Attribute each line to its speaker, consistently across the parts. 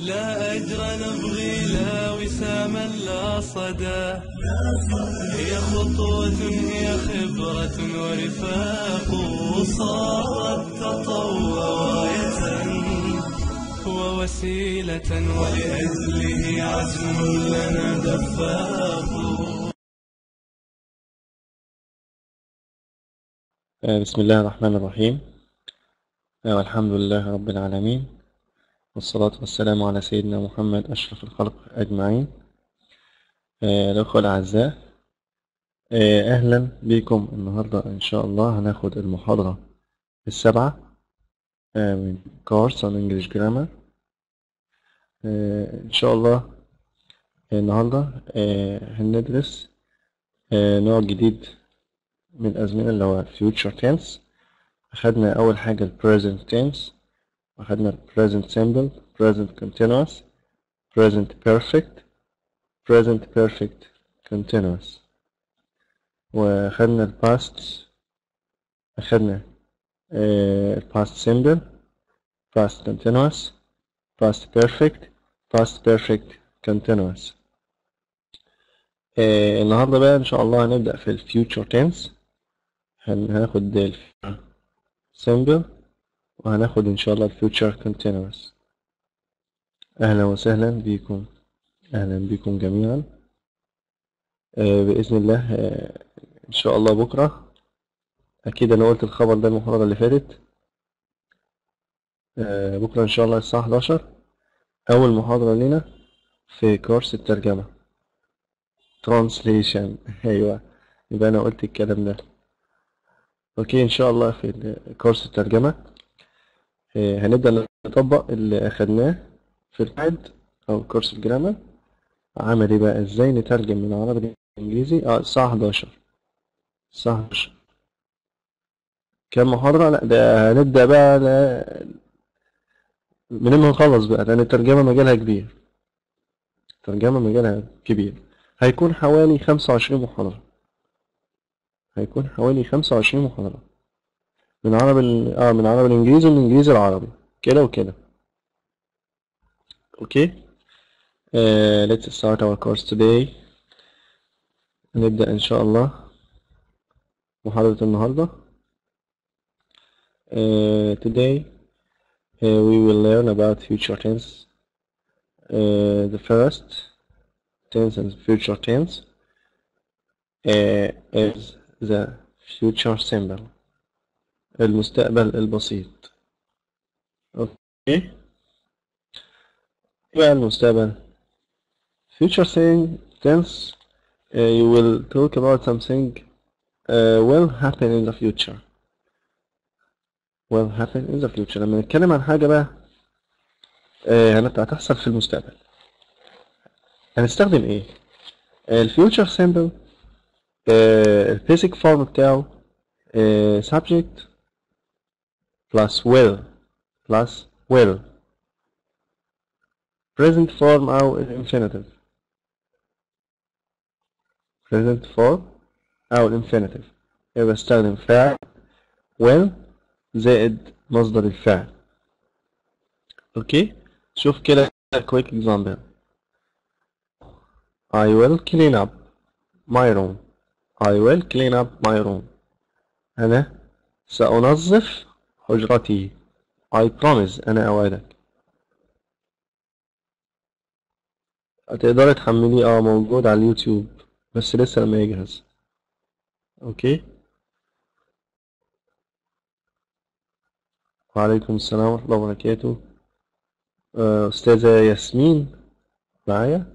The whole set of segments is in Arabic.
Speaker 1: لا أجر نبغي لا وساما لا صدى، هي خطوة هي خبرة ورفاق، صارت تطوع غاية ووسيلة ولأجله عزم لنا دفاق.
Speaker 2: بسم الله الرحمن الرحيم. والحمد لله رب العالمين، والصلاة والسلام على سيدنا محمد أشرف الخلق أجمعين. الأخوة الأعزاء، أهلا بكم. النهاردة إن شاء الله هناخد المحاضرة السابعة من كورس on English Grammar. إن شاء الله النهاردة هندرس نوع جديد من الأزمنة اللي هو future tense. أخدنا أول حاجة ال present tense، وأخدنا ال present simple، present continuous، present perfect، present perfect continuous، وأخدنا ال past، أخدنا ال past simple، past continuous، past perfect، past perfect continuous. النهاردة بقى إن شاء الله هنبدأ في ال future tense. هناخد ال simple، وهناخد إن شاء الله ال future continuous. أهلا وسهلا بكم، أهلا بكم جميعا. بإذن الله إن شاء الله بكرة، أكيد أنا قلت الخبر ده المحاضرة اللي فاتت. بكرة إن شاء الله الساعة 11 أول محاضرة لنا في كورس الترجمة translation. أيوة، يبقى أنا قلت الكلام ده. أوكي، إن شاء الله في كورس الترجمة هنبدأ نطبق اللي أخدناه في القاعد أو كورس الجرامر. عملي بقى إزاي نترجم من عربي لإنجليزي. الساعة 11 الساعة 11 كام محاضرة؟ لا، ده هنبدأ بقى من ما نخلص بقى، لأن الترجمة مجالها كبير. الترجمة مجالها كبير، هيكون حوالي 25 محاضرة. هيكون حوالي 25 محاضرة من عربي من عربي الإنجليزي ومن الإنجليزي العربي، كده وكده. أوكي. let's start our course today. نبدأ إن شاء الله محاضرة النهاردة. Today we will learn about future tense. The first tense and future tense is the future simple، المستقبل البسيط. اوكي، بقى المستقبل future tense. You will talk about something will happen in the future. will happen in the future. لما نتكلم عن حاجة بقى هتحصل في المستقبل، هنستخدم ايه؟ الفيوتشر simple البيسك فورم بتاعه subject plus will present form أو infinitive. present form أو infinitive، يبقى استخدم فاعل will زائد مصدر الفعل. اوكي، شوف كده quick example. I will clean up my room. I will clean up my room. أنا سأنظف حجرتي. I promise، أنا أوعدك. هتقدري تحمليه، موجود على اليوتيوب، بس لسه لما يجهز. اوكي. وعليكم السلام ورحمة الله وبركاته. أستاذة ياسمين معايا؟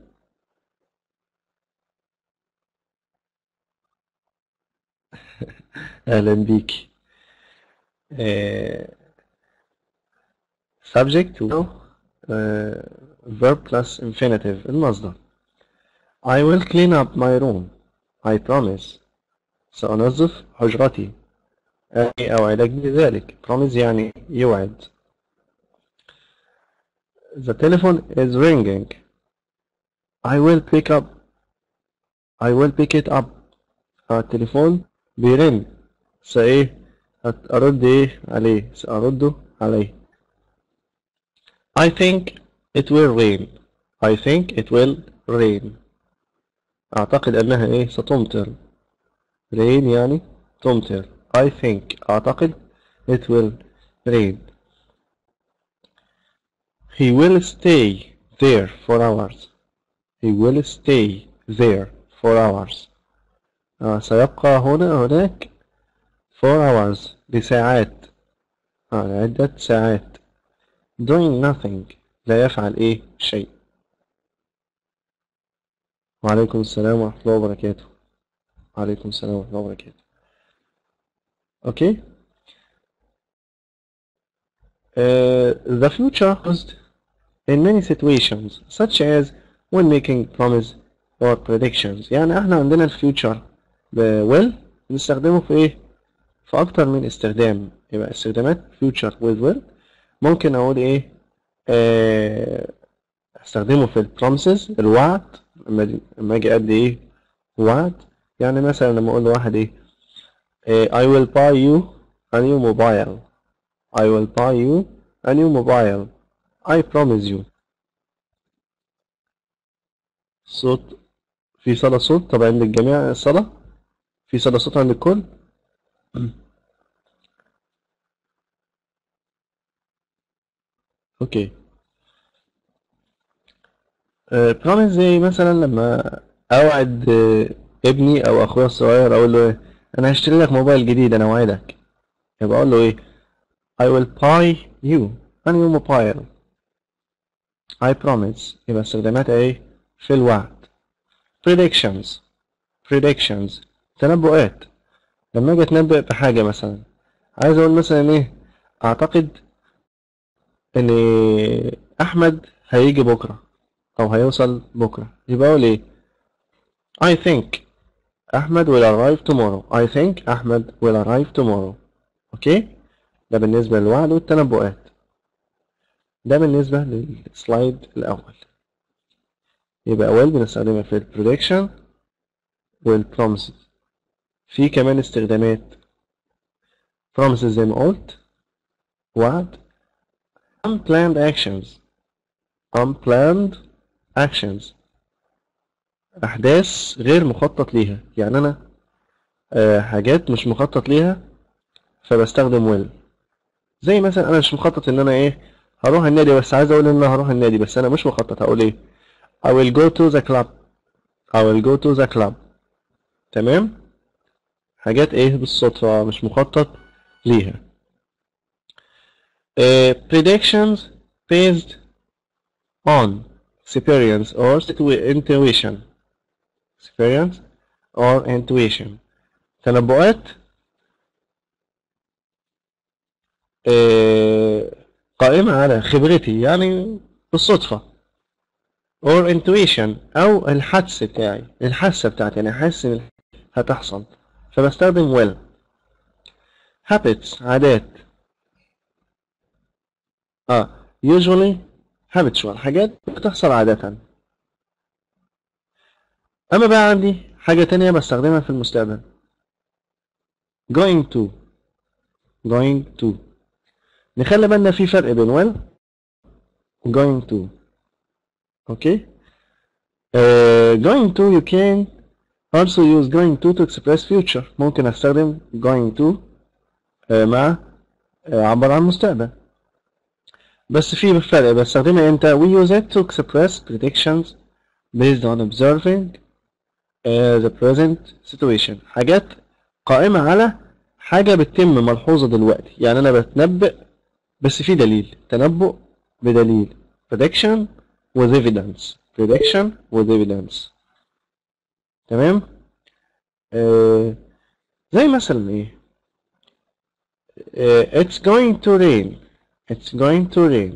Speaker 2: أهلا بيك. subject verb plus infinitive المصدر. I will clean up my room. I promise. سأنظف حجرتي. أي أوعدك بذلك. promise يعني يوعد. The telephone is ringing. I will pick it up. التليفون بيرن. أرد عليه. سأرد عليه. I think it will rain. I think it will rain. أعتقد أنها إيه ستمطر. rain يعني تمطر. I think أعتقد it will rain. He will stay there for hours. He will stay there for hours. سيبقى هناك for hours لساعات. لعدة ساعات. doing nothing لا يفعل إيه شيء. وعليكم السلام ورحمة الله وبركاته. وعليكم السلام ورحمة الله وبركاته. Okay. The future used in many situations such as when making promise or predictions. يعني احنا عندنا الفيوتشر will بنستخدمه في ايه؟ في اكتر من استخدام. يبقى استخدامات future with will ممكن اقول ايه؟ استخدمه في البروميسز الوعد. لما اجي ادي ايه؟ وعد. يعني مثلا لما اقول لواحد ايه؟ I will buy you a new mobile. I will buy you a new mobile. I promise you. صوت في صدى صوت. طب عند الجميع الصدى؟ في صدى صوت عند الكل؟ اوكي. promise زي مثلا لما اوعد ابني او اخويا الصغير اقول له ايه؟ انا هشتري لك موبايل جديد انا وعدك. يبقى اقول له ايه؟ I will buy you a new mobile. I promise. يبقى استخدامات ايه؟ في الوعد. predictions. predictions تنبؤات. لما اجي اتنبأ بحاجة مثلا عايز اقول مثلا ايه؟ اعتقد ان احمد هيجي بكرة او هيوصل بكرة. يبقى اقول ايه؟ I think احمد will arrive tomorrow. I think احمد will arrive tomorrow. اوكي. ده بالنسبة للوعد والتنبؤات. ده بالنسبة للسلايد الاول. يبقى will بنستخدمها في البريدكشن والبروميسز. في كمان استخدامات promises زي ما قلت وعد. unplanned actions. unplanned actions أحداث غير مخطط ليها. يعني أنا حاجات مش مخطط ليها فبستخدم will. زي مثلا أنا مش مخطط إن أنا إيه هروح النادي بس عايز أقول إن أنا هروح النادي بس أنا مش مخطط. هقول إيه؟ I will go to the club. I will go to the club. تمام؟ حاجات إيه بالصدفة مش مخطط ليها. predictions based on experience or intuition. experience or intuition. تنبؤات قائمة على خبرتي يعني بالصدفة. or intuition أو الحدس بتاعي الحاسة بتاعتي يعني حاسس إن هتحصل فبستخدم will. habits عادات. usually habitual حاجات بتحصل عادة. أما بقى عندي حاجة تانية بستخدمها في المستقبل. going to. going to نخلي بالنا في فرق بين will و going to. اوكي. going to you can also use going to express future. ممكن استخدم going to مع عبر عن المستقبل. بس في فرق بستخدمها امتى؟ we use it to express predictions based on observing the present situation. حاجات قائمة على حاجة بتتم ملحوظة دلوقتي. يعني أنا بتنبأ بس في دليل. تنبؤ بدليل. prediction with evidence. prediction with evidence. تمام؟ زي مثلا ايه؟ it's going to rain. it's going to rain.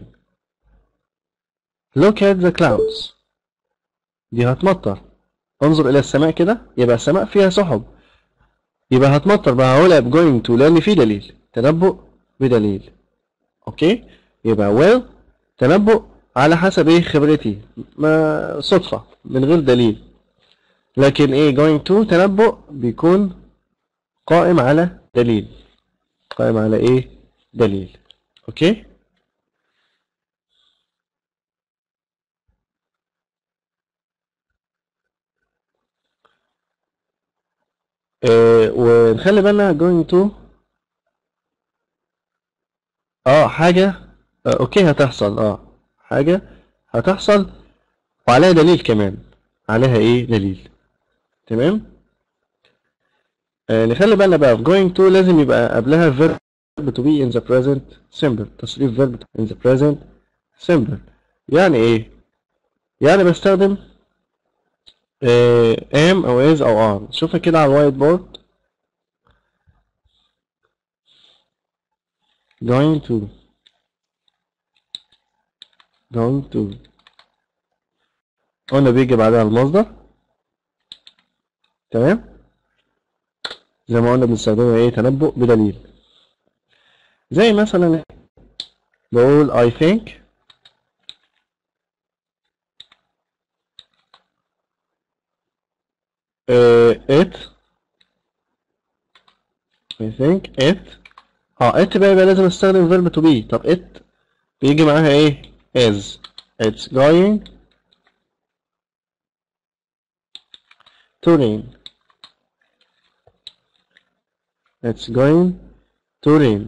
Speaker 2: look at the clouds. دي هتمطر. انظر إلى السماء كده يبقى السماء فيها سحب. يبقى هتمطر بقى هقولها ب going to لأن في دليل. تنبؤ بدليل. اوكي؟ يبقى will تنبؤ على حسب ايه خبرتي ما صدفة من غير دليل. لكن ايه going to تنبؤ بيكون قائم على دليل. قائم على ايه دليل. اوكي. ونخلي بالنا going to حاجة اوكي هتحصل حاجة هتحصل وعليها دليل كمان، عليها ايه دليل. تمام. نخلي بالنا بقى في going to لازم يبقى قبلها verb to be in the present simple، تصريف verb in the present simple. يعني ايه؟ يعني بستخدم am او is او are. شوفها كده على الوايت بورد. going to قلنا بيجي بعدها المصدر. تمام. زي ما قلنا بنستخدمها ايه تنبؤ بدليل. زي مثلا بقول I think it it بقى يبقى لازم استخدم verb to be. طب it بيجي معاها ايه is. it's going to rain. it's going to rain.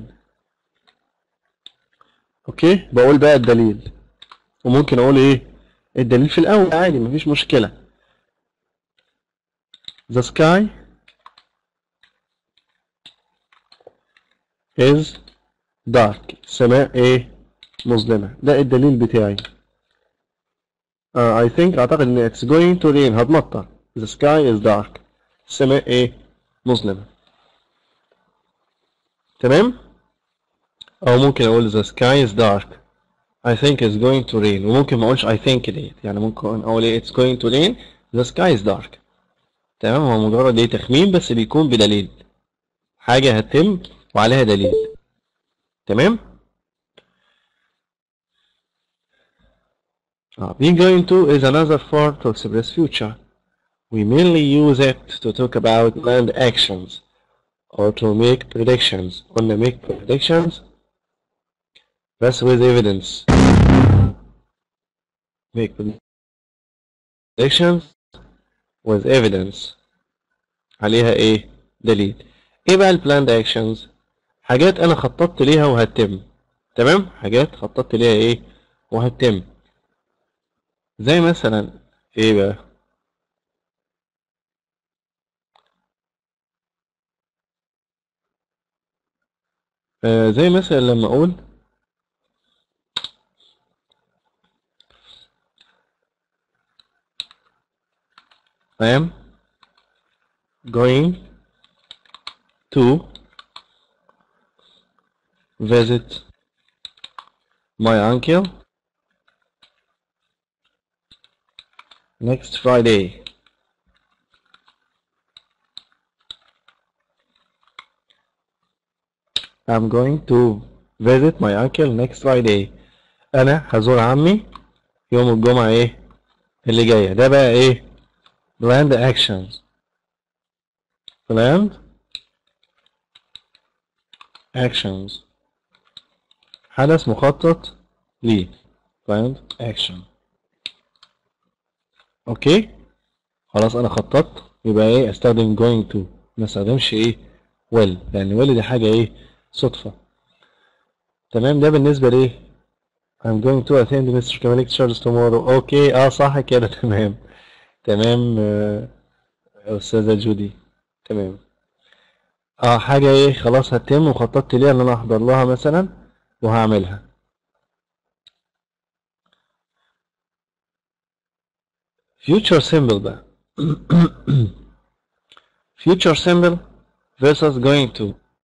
Speaker 2: اوكي. بقول بقى الدليل، وممكن اقول ايه الدليل في الاول عادي مفيش مشكلة. the sky is dark. السماء ايه مظلمة. ده الدليل بتاعي. I think اعتقد ان it's going to rain هتمطر. the sky is dark. السماء ايه مظلمة. تمام. او ممكن اقول the sky is dark I think it's going to rain. وممكن ما اقولش I think ديت، يعني ممكن اقول ايه it's going to rain the sky is dark. تمام. هو مجرد ايه تخمين بس بيكون بدليل، حاجة هتتم وعليها دليل. تمام. be going to is another form to express future. We mainly use it to talk about planned actions or to make predictions. قلنا make predictions بس with evidence. make predictions with evidence عليها ايه دليل. ايه بقى planned actions؟ حاجات انا خططت ليها وهتتم. تمام. حاجات خططت ليها ايه وهتتم. زي مثلا ايه بقى؟ زي مثلا لما اقول I am going to visit my uncle next Friday. I'm going to visit my uncle next Friday. انا هزور عمي يوم الجمعة ايه اللي جاية. ده بقى ايه planned actions. planned actions حدث مخطط ليه planned action. اوكي. خلاص انا خططت يبقى ايه استخدم going to، ما استخدمش ايه will، لان will دي حاجة ايه صدفة. تمام. ده بالنسبة ليه I'm going to attend Mr. Kamal lectures tomorrow. اوكي صح كده. تمام. تمام استاذة جودي. تمام. حاجة ايه خلاص هتتم وخططت ليها ان انا احضر لها مثلا وهعملها. future simple بقى. future simple versus going to.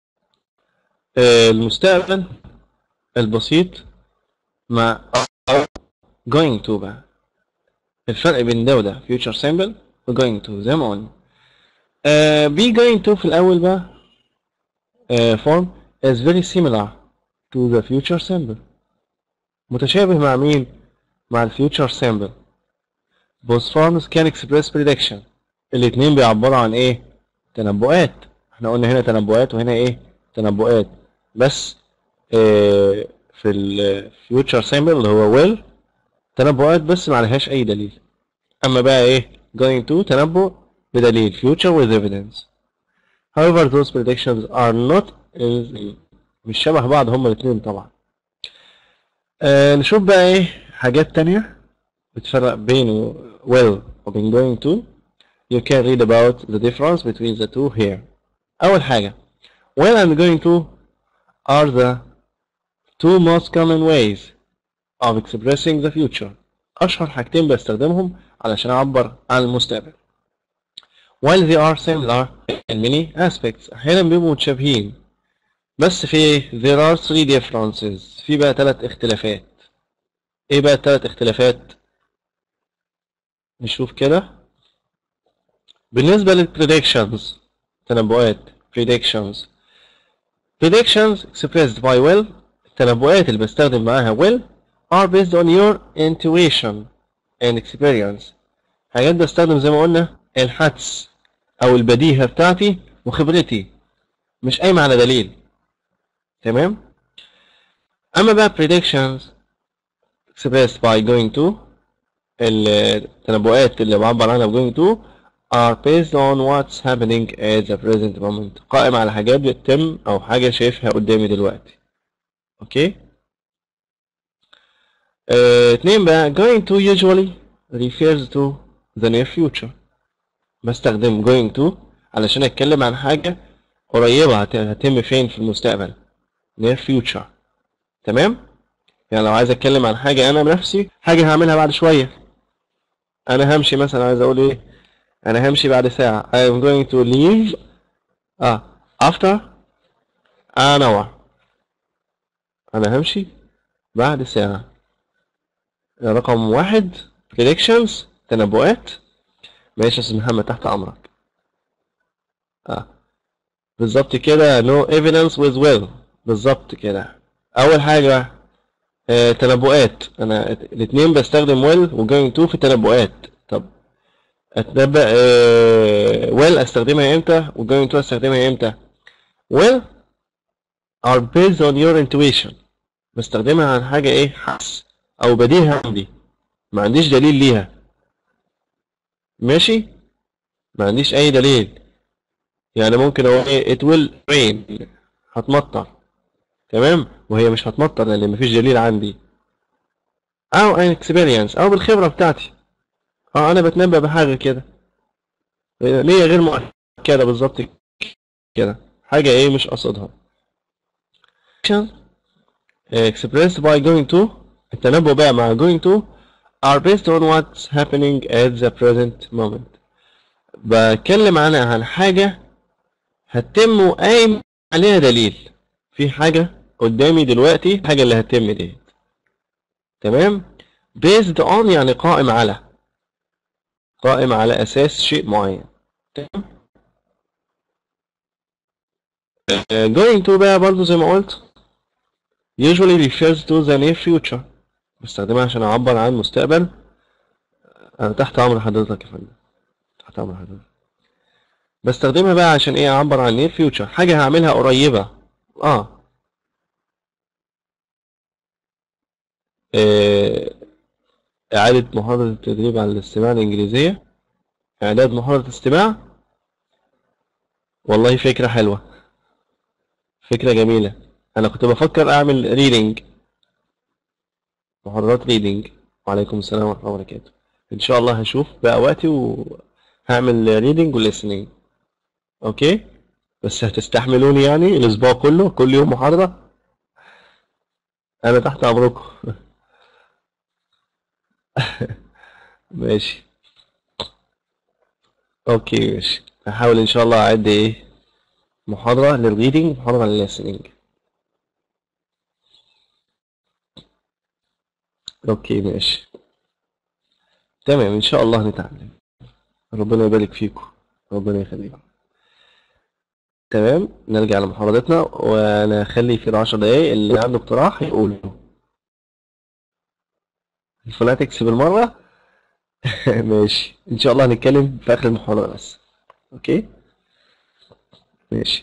Speaker 2: المستقبل البسيط مع going to بقى. الفرق بين ده وده future simple و going to زي ما قلنا. be going to في الأول بقى form is very similar to the future simple. متشابه مع مين؟ مع ال future simple. both forms can express prediction. الاتنين بيعبروا عن ايه؟ تنبؤات. احنا قلنا هنا تنبؤات وهنا ايه؟ تنبؤات. بس في ال future simple اللي هو will تنبؤات بس ما عليهاش اي دليل. اما بقى ايه going to تنبؤ بدليل future with evidence. however those predictions are not مش شبه بعض هما الاثنين طبعا. نشوف بقى ايه حاجات تانية بتفرق بين will وبين going to. You can read about the difference between the two here. أول حاجة will and going to are the two most common ways of expressing the future. أشهر حاجتين بستخدمهم علشان أعبر عن المستقبل. While they are similar in many aspects أحيانا بيبقوا متشابهين بس في there are three differences. في بقى 3 اختلافات. ايه بقى ال3 اختلافات؟ نشوف كده. بالنسبة للpredictions تنبؤات predictions expressed by will التنبؤات اللي بستخدم معاها will are based on your intuition and experience. حاجات بستخدم زي ما قلنا الحدس او البديهة بتاعتي وخبرتي مش قايمة على دليل. تمام. اما بقى predictions expressed by going to التنبؤات اللي بعبر عنها ب going to are based on what's happening at the present moment. قائم على حاجات بتتم او حاجة شايفها قدامي دلوقتي. اوكي. 2 بقى going to usually refers to the near future. بستخدم going to علشان اتكلم عن حاجة قريبة هتتم فين في المستقبل. near future. تمام. يعني لو عايز اتكلم عن حاجة انا بنفسي حاجة هعملها بعد شوية. انا همشي مثلا عايز اقول ايه انا همشي بعد ساعة. I am going to leave after an hour. انا همشي بعد ساعة. رقم 1 predictions تنبؤات. ماشي يا استاذ محمد تحت امرك. بالظبط كده no evidence with will. بالظبط كده. اول حاجة تنبؤات انا الاثنين بستخدم will و going to في التنبؤات. طب اتنبأ will استخدمها امتى و going to استخدمها امتى؟ will are based on your intuition. بستخدمها عن حاجة ايه حس او بديهة عندي ما عنديش دليل ليها. ماشي. ما عنديش اي دليل. يعني ممكن اقول ايه it will rain هتمطر. تمام. وهي مش هتمطر لان مفيش دليل عندي. او an experience او بالخبرة بتاعتي. انا بتنبأ بحاجة كده ليه غير مؤكدة بالظبط كده حاجة ايه مش قصدها. expressed by going to التنبؤ بقى مع going to are based on what's happening at the present moment. بتكلم عن حاجة هتتم وقايم عليها دليل. في حاجة قدامي دلوقتي الحاجة اللي هتتم دي. تمام. based on يعني قائم على أساس شيء معين. تمام. going to بقى برضو زي ما قلت usually refers to the near future. بستخدمها عشان أعبر عن مستقبل. أنا تحت أمر حضرتك يا فندم. تحت أمر حضرتك. بستخدمها بقى عشان إيه أعبر عن near future حاجة هعملها قريبة. إعادة محاضرة التدريب على الاستماع الإنجليزية. إعداد محاضرة استماع. والله فكرة حلوة. فكرة جميلة. أنا كنت بفكر أعمل ريدنج. محاضرات ريدنج. وعليكم السلام ورحمة الله وبركاته. إن شاء الله هشوف بقى وقتي وهعمل ريدنج وليسنينج. أوكي. بس هتستحملوني يعني الأسبوع كله كل يوم محاضرة. أنا تحت أمركم. ماشي. اوكي ماشي. هحاول ان شاء الله اعد ايه محاضرة للريدنج محاضرة للليسنينج. اوكي ماشي. تمام ان شاء الله نتعلم. ربنا يبارك فيكم. ربنا يخليكم. تمام. نرجع لمحاضرتنا وانا اخلي في 10 دقايق اللي عنده اقتراح يقوله. الفوناتكس بالمرة. ماشي ان شاء الله هنتكلم في اخر المحاضرة بس. اوكي ماشي.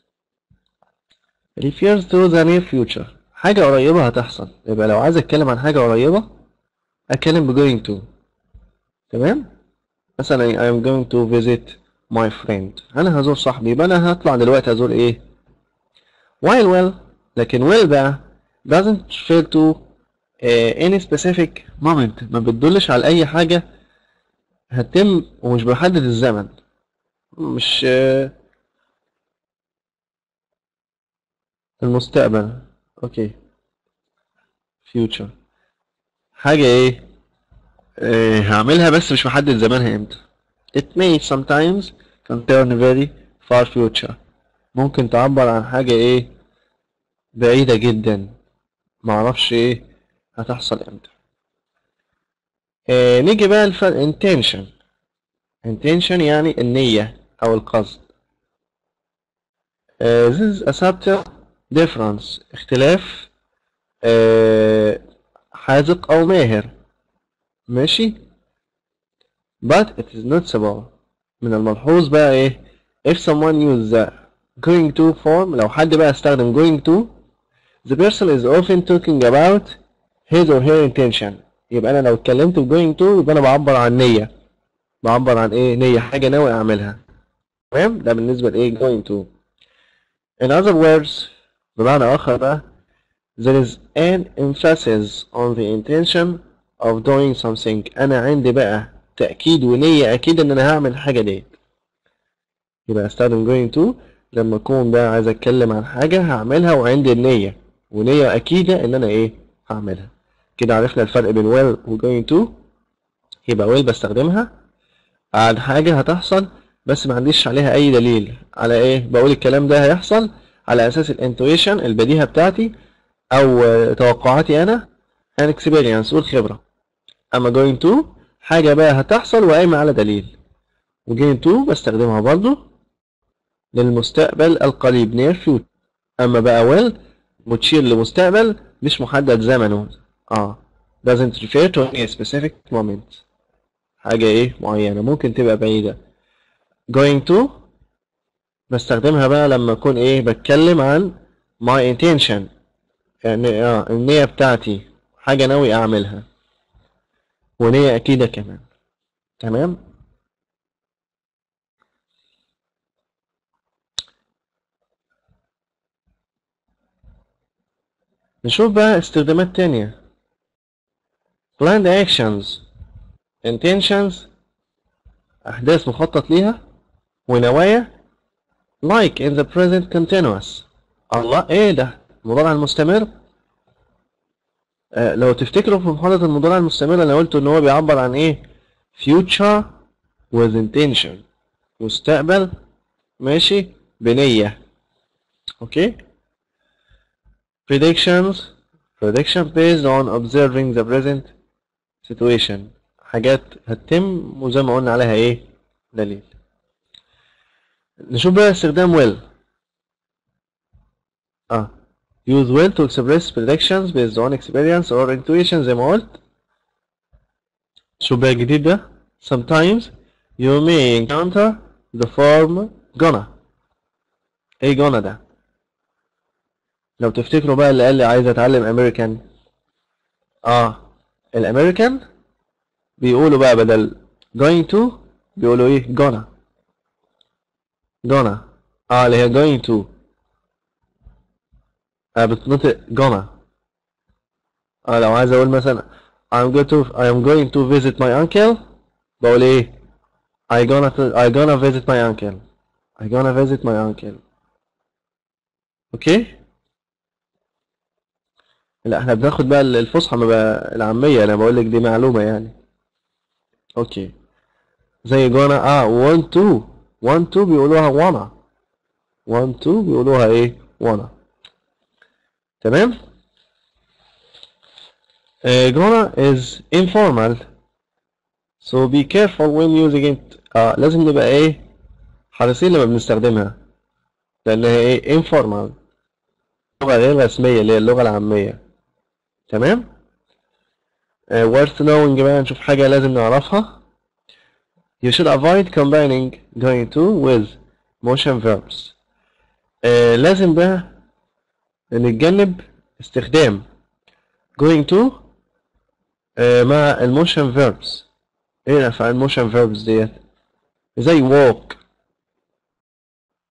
Speaker 2: refers to the near future حاجة قريبة هتحصل. يبقى لو عايز اتكلم عن حاجة قريبة اتكلم ب going to. تمام. مثلا I am going to visit my friend. انا هزور صاحبي، يبقى انا هطلع دلوقتي هزور ايه؟ while well. لكن will بقى doesn't refer to any specific moment، ما بتدلش على اي حاجة هتتم ومش بحدد الزمن. مش المستقبل. اوكي. future حاجة ايه؟ هعملها بس مش محدد زمانها امتى. it may sometimes concern very far future. ممكن تعبر عن حاجة ايه؟ بعيدة جدا، معرفش ايه هتحصل امتى. نيجي بقى الفرق intention. intention يعني النية أو القصد. this is a subtle difference. اختلاف حاذق أو ماهر. ماشي. but it is noticeable. من الملحوظ بقى إيه؟ if someone use the going to form. لو حد بقى استخدم going to, the person is often talking about his or her intention. يبقى أنا لو اتكلمت ب going to يبقى أنا بعبر عن نية. بعبر عن إيه؟ نية، حاجة ناوي أعملها. تمام؟ ده بالنسبة لإيه؟ going to. in other words بمعنى آخر بقى there is an emphasis on the intention of doing something. أنا عندي بقى تأكيد ونية أكيد إن أنا هعمل الحاجة ديت. يبقى أستخدم going to لما أكون بقى عايز أتكلم عن حاجة هعملها وعندي النية ونية أكيدة إن أنا إيه هعملها. كده عرفنا الفرق بين will و going to. يبقى will بستخدمها عن حاجة هتحصل بس ما عنديش عليها أي دليل على إيه بقول الكلام ده هيحصل على أساس الانتويشن البديهة بتاعتي أو توقعاتي أنا and experience والخبرة. أما going to حاجة بقى هتحصل وقايمة على دليل. و going to بستخدمها برضو للمستقبل القريب near future. أما بقى will متشير لمستقبل مش محدد زمنه. doesn't refer to any specific moment. حاجة إيه معينة ممكن تبقى بعيدة. going to بستخدمها بقى لما أكون إيه بتكلم عن my intention يعني النية بتاعتي حاجة ناوي أعملها ونية أكيدة كمان. تمام. نشوف بقى استخدامات تانية. planned actions intentions أحداث مخطط ليها ونوايا like in the present continuous. الله إيه ده المضارع المستمر. لو تفتكروا في محاضرة المضارع المستمر أنا قلت إن هو بيعبر عن إيه future with intention مستقبل ماشي بنية. أوكي. prediction based on observing the present situation حاجات هتتم وزي ما قلنا عليها إيه دليل. نشوف بقى استخدام will. use will to express predictions based on experience or intuition زي ما قلت. شوف بقى الجديد ده. sometimes you may encounter the form gonna. ايه gonna ده؟ لو تفتكروا بقى اللي قال لي عايز اتعلم امريكان الامريكان بيقولوا بقى بدل going to بيقولوا ايه gonna اللي هي going to بتنطق gonna. لو عايز اقول مثلا I am going to visit my uncle بقول ايه I gonna visit my uncle. اوكي. لا احنا بناخد بقى الفصحى ما بقى العامية انا بقول لك دي معلومة يعني. اوكي. زي gonna want to بيقولوها بيقولوها ايه wanna. تمام. gonna is informal so be careful when using it. لازم نبقى ايه حريصين لما بنستخدمها لانها ايه informal لغة غير رسمية اللي هي اللغة العامية. تمام. worth knowing بقى نشوف حاجة لازم نعرفها. you should avoid combining going to with motion verbs. لازم بقى نتجنب استخدام going to مع الموشن verbs. ايه افعال الموشن verbs ديت؟ زي walk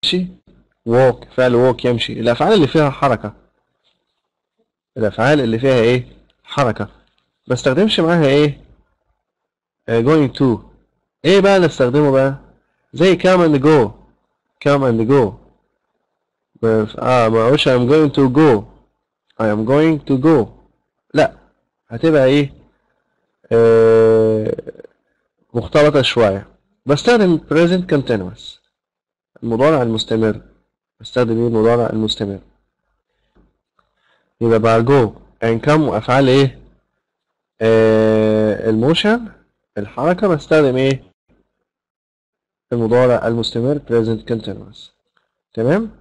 Speaker 2: ماشي. walk فعل walk يمشي. الأفعال اللي فيها حركة، الأفعال اللي فيها إيه؟ حركة، ما استخدمش معاها إيه؟ going to. إيه بقى اللي استخدمه بقى؟ زي come and go. come and go. ما أقولش I'm going to go. I am going to go. لا، هتبقى إيه؟ مختلطة شوية. بستخدم present continuous، المضارع المستمر. بستخدم ايه؟ المضارع المستمر. يبقى بقى go and come وأفعال ايه؟ الموشن، الحركة. بستخدم ايه؟ المضارع المستمر present continuous. تمام؟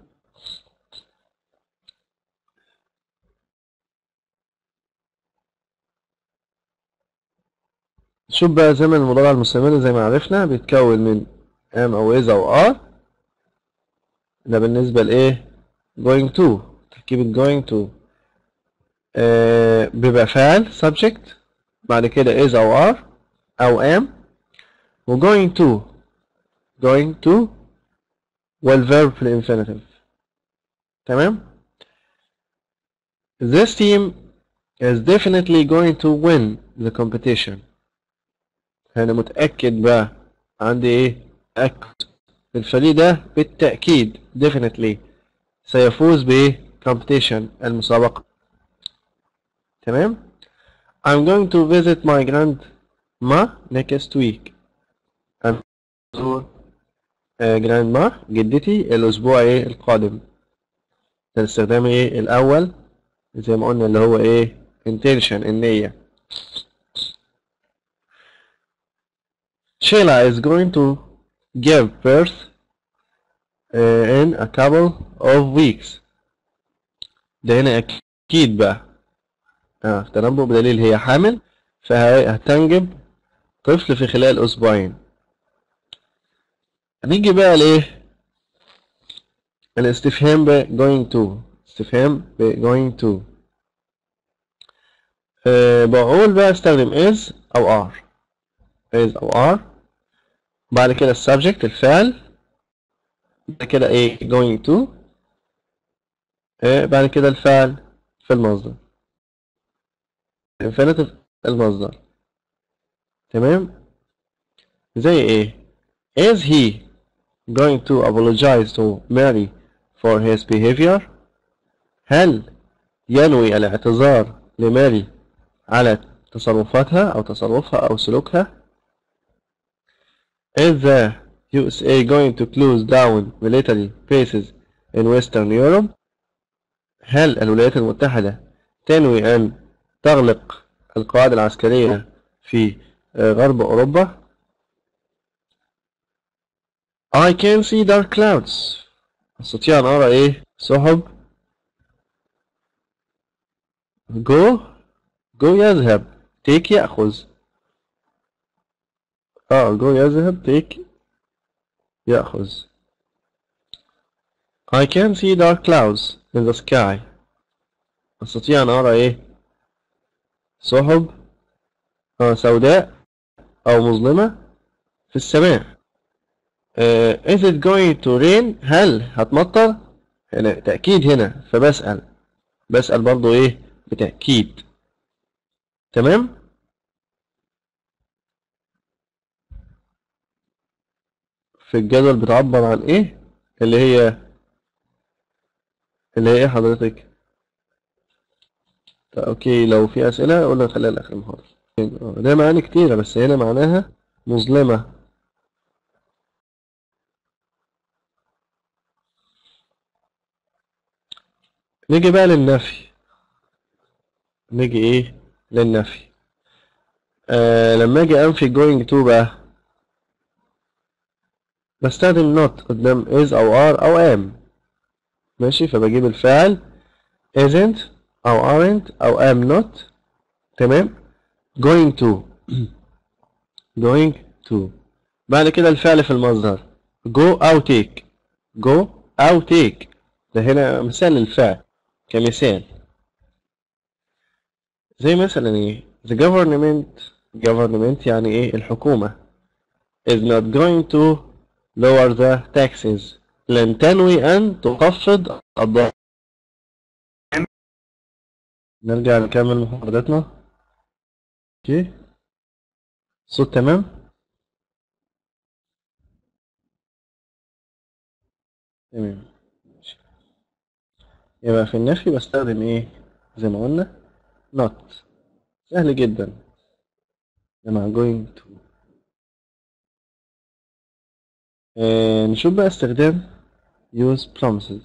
Speaker 2: شوف بقى زمن المضارع المستمر زي ما عرفنا بيتكون من am أو is أو are. ده بالنسبة لإيه؟ going to، تركيبة going to. بيبقى فاعل subject، بعد كده is أو are أو am، و going to والverb في الانفينيتيف. تمام؟ This team is definitely going to win the competition. أنا متأكد بقى، عندي إيه؟ أكد. الفريق ده بالتأكيد definitely سيفوز بإيه؟ competition، المسابقة. تمام؟ I'm going to visit my grandma next week. أنا أزور grandma جدتي الأسبوع إيه؟ القادم. ده الاستخدام إيه؟ الأول زي ما قلنا اللي هو إيه؟ intention، النية. Sheila is going to give birth in a couple of weeks. ده هنا أكيد بقى تنبؤ بدليل هي حامل، فهتنجب طفل في خلال أسبوعين. هنيجي بقى لإيه؟ الاستفهام ب going to. استفهام ب going to. بقول بقى استخدم is أو are. is أو are. بعد كده السبجكت الفعل. بعد كده إيه؟ going to. بعد كده الفعل في المصدر. infinitive المصدر. تمام؟ زي إيه؟ is he going to apologize to Mary for his behavior؟ هل ينوي الاعتذار لماري على تصرفاتها أو تصرفها أو سلوكها؟ Is the USA going to close down military bases in Western Europe؟ هل الولايات المتحدة تنوي أن تغلق القواعد العسكرية في غرب أوروبا؟ I can see dark clouds. أستطيع أن أرى إيه؟ سحب. go يذهب. take يأخذ. go يذهب. take يأخذ. I can see dark clouds in the sky. أستطيع أن أرى إيه؟ سحب سوداء أو مظلمة في السماء. Is it going to rain؟ هل هتمطر؟ هنا تأكيد هنا، فبسأل برضو إيه؟ بتأكيد. تمام؟ في الجدول بتعبر عن إيه؟ اللي هي إيه حضرتك؟ أوكي، لو في أسئلة قلنا نخليها لآخر المحاضرة. ده معاني كتيرة بس هنا معناها مظلمة. نيجي بقى للنفي. نيجي إيه؟ للنفي. لما أجي أنفي going to بقى بستخدم not قدام is أو are أو am. ماشي، فبجيب الفعل isn't أو aren't أو am not. تمام. going to going to. بعد كده الفعل في المصدر go أو take. go أو take. ده هنا مثال للفعل كمثال. زي مثلا ايه؟ the government يعني ايه؟ الحكومة is not going to lower the taxes. لن تنوي أن تخفض الضغط. نرجع نكمل محاضرتنا. اوكي، الصوت تمام؟ تمام. يبقى في النفي بستخدم ايه زي ما قلنا؟ not. سهل جدا. I'm going to. نشوف بقى استخدام use promises.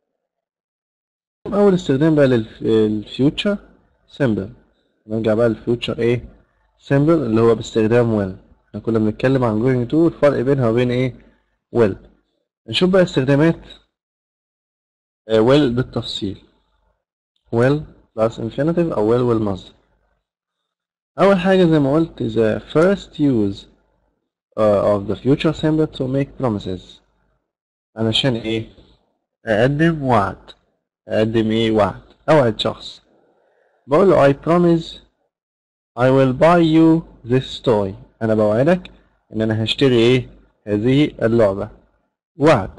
Speaker 2: أول استخدام بقى للfuture simple. نرجع بقى للfuture ايه simple اللي هو باستخدام will. احنا كنا بنتكلم عن going to، الفرق بينها وبين ايه will. نشوف بقى استخدامات will بالتفصيل. will plus infinitive أو will والمصدر. أول حاجة زي ما قلت the first use of the future simple to make promises. علشان ايه؟ أقدم وعد. أقدم ايه وعد؟ أوعد شخص. بقول له I promise I will buy you this toy. أنا بوعدك إن أنا هشتري ايه؟ هذه اللعبة. وعد.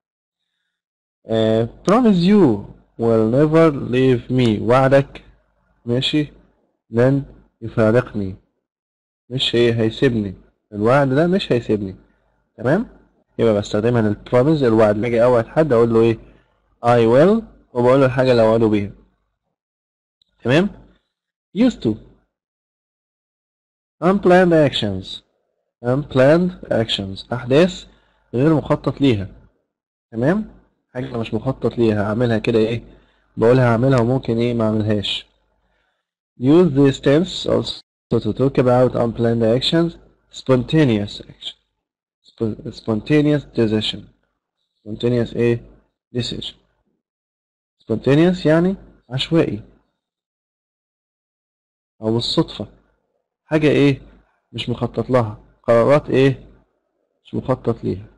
Speaker 2: promise you will never leave me. وعدك ماشي لن يفارقني. مش هيسيبني. الوعد ده مش هيسيبني. تمام؟ يبقى بستخدمها للبروميز الوعد. لما اجي اوعد حد اقول له ايه I will وبقول له الحاجة اللي اوعده بيها. تمام؟ used to unplanned actions. unplanned actions أحداث غير مخطط ليها. تمام؟ حاجة مش مخطط ليها هعملها كده ايه بقولها هعملها وممكن ايه ما اعملهاش. use this tense also to talk about unplanned actions. spontaneous action. spontaneous decision. spontaneous ايه decision. spontaneous يعني عشوائي او بالصدفة. حاجة ايه مش مخطط لها. قرارات ايه مش مخطط ليها.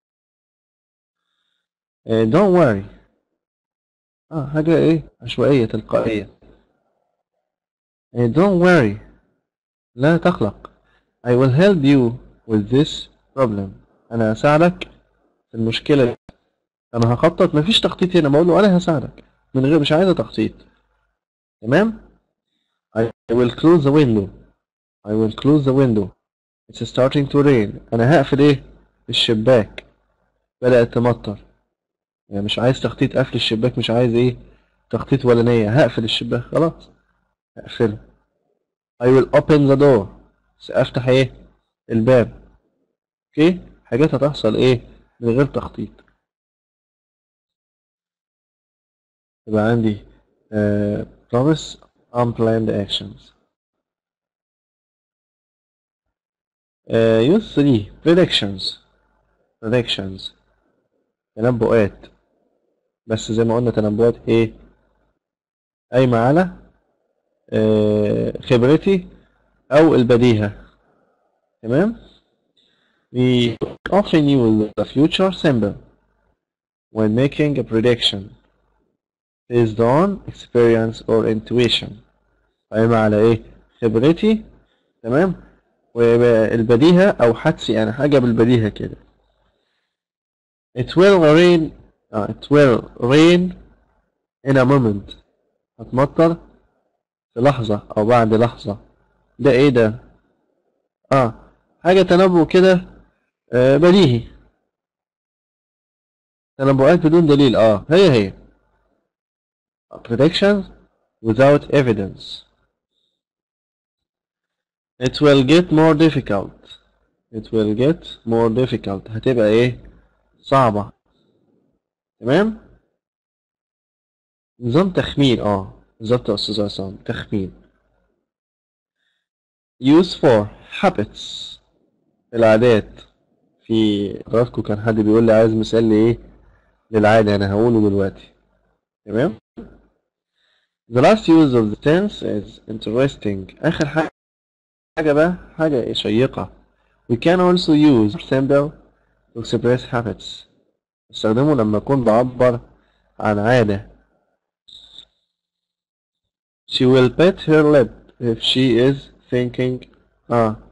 Speaker 2: don't worry. حاجة ايه عشوائية تلقائية. don't worry لا تقلق. I will help you with this problem. انا هساعدك في المشكلة دي. انا هخطط مفيش تخطيط هنا بقول له انا هساعدك من غير مش عايزة تخطيط. تمام. I will close the window. I will close the window. It's starting to rain. انا هقفل ايه الشباك. بدأت تمطر. يعني مش عايز تخطيط قفل الشباك مش عايز ايه تخطيط ولا نية. هقفل الشباك خلاص هقفله. I will open the door. سأفتح ايه الباب. اوكي حاجات هتحصل ايه من غير تخطيط. يبقى عندي promise unplanned actions. use 3 predictions. predictions تنبؤات. بس زي ما قلنا تنبؤات ايه قايمة على خبرتي او البديهة. تمام. we often use the future symbol when making a prediction based on experience or intuition. قايمة على ايه خبرتي. تمام. والبديهة او حدسي يعني حاجة بالبديهة كده. it will rain in a moment. هتمطر في لحظة او بعد لحظة. ده ايه ده حاجة تنبؤ كده بديهي. تنبؤات بدون دليل هي predictions without evidence. it will get more difficult. it will get more difficult هتبقى ايه صعبة. تمام. نظام تخمين بالظبط يا استاذ عصام تخمين. use for habits العادات. في حضراتكم كان حد بيقول لي عايز مثال لايه للعادة انا هقوله دلوقتي. تمام. the last use of the tense is interesting. اخر حاجة بقى حاجة شيقة. we can also use symbol to express habits. استخدمه لما اكون بعبر عن عادة. she will bite her lip if she is thinking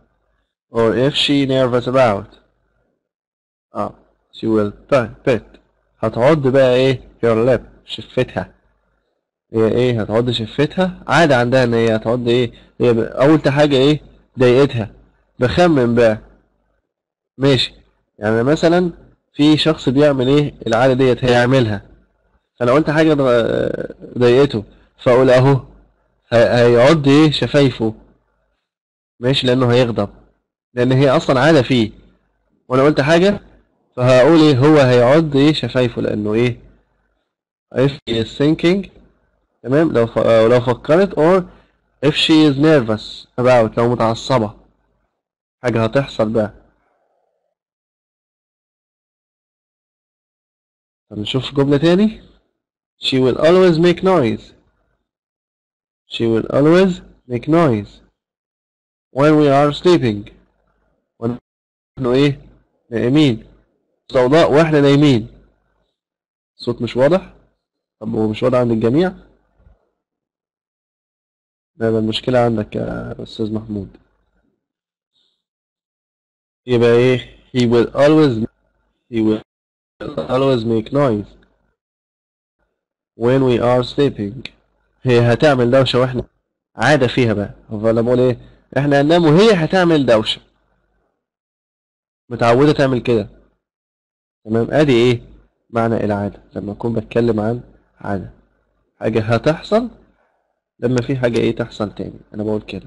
Speaker 2: or if she nervous about she will bite هتعض بقى ايه your lip شفتها. هي ايه هتعض شفتها، عادة عندها ان هي هتعض ايه. هي اول حاجة ايه ضايقتها. بخمن بقى. ماشي. يعني مثلا في شخص بيعمل ايه العادة ديت هيعملها، فانا قلت حاجة ضايقته، فاقول اهو هيعض ايه شفايفه. ماشي، لانه هيغضب، لان هي اصلا عادة فيه، وانا قلت حاجة، فهقول ايه هو هيعض ايه شفايفه لانه ايه if he is thinking. تمام. لو فكرت or if she is nervous about، لو متعصبة حاجة هتحصل بقى. طب نشوف جملة تاني. she will always make noise. she will always make noise when we are sleeping. ونحن ايه نايمين. ضوضاء واحنا نايمين. الصوت مش واضح. طب هو مش واضح عند الجميع؟ لا، ده المشكلة عندك يا أستاذ محمود. يبقى ايه he will always make noise when we are sleeping. هي هتعمل دوشة واحنا عادة فيها بقى. فلما بقول ايه احنا هننام وهي هتعمل دوشة، متعودة تعمل كده. تمام. ادي ايه معنى العادة لما اكون بتكلم عن عادة، حاجة هتحصل لما في حاجة ايه تحصل تاني، انا بقول كده.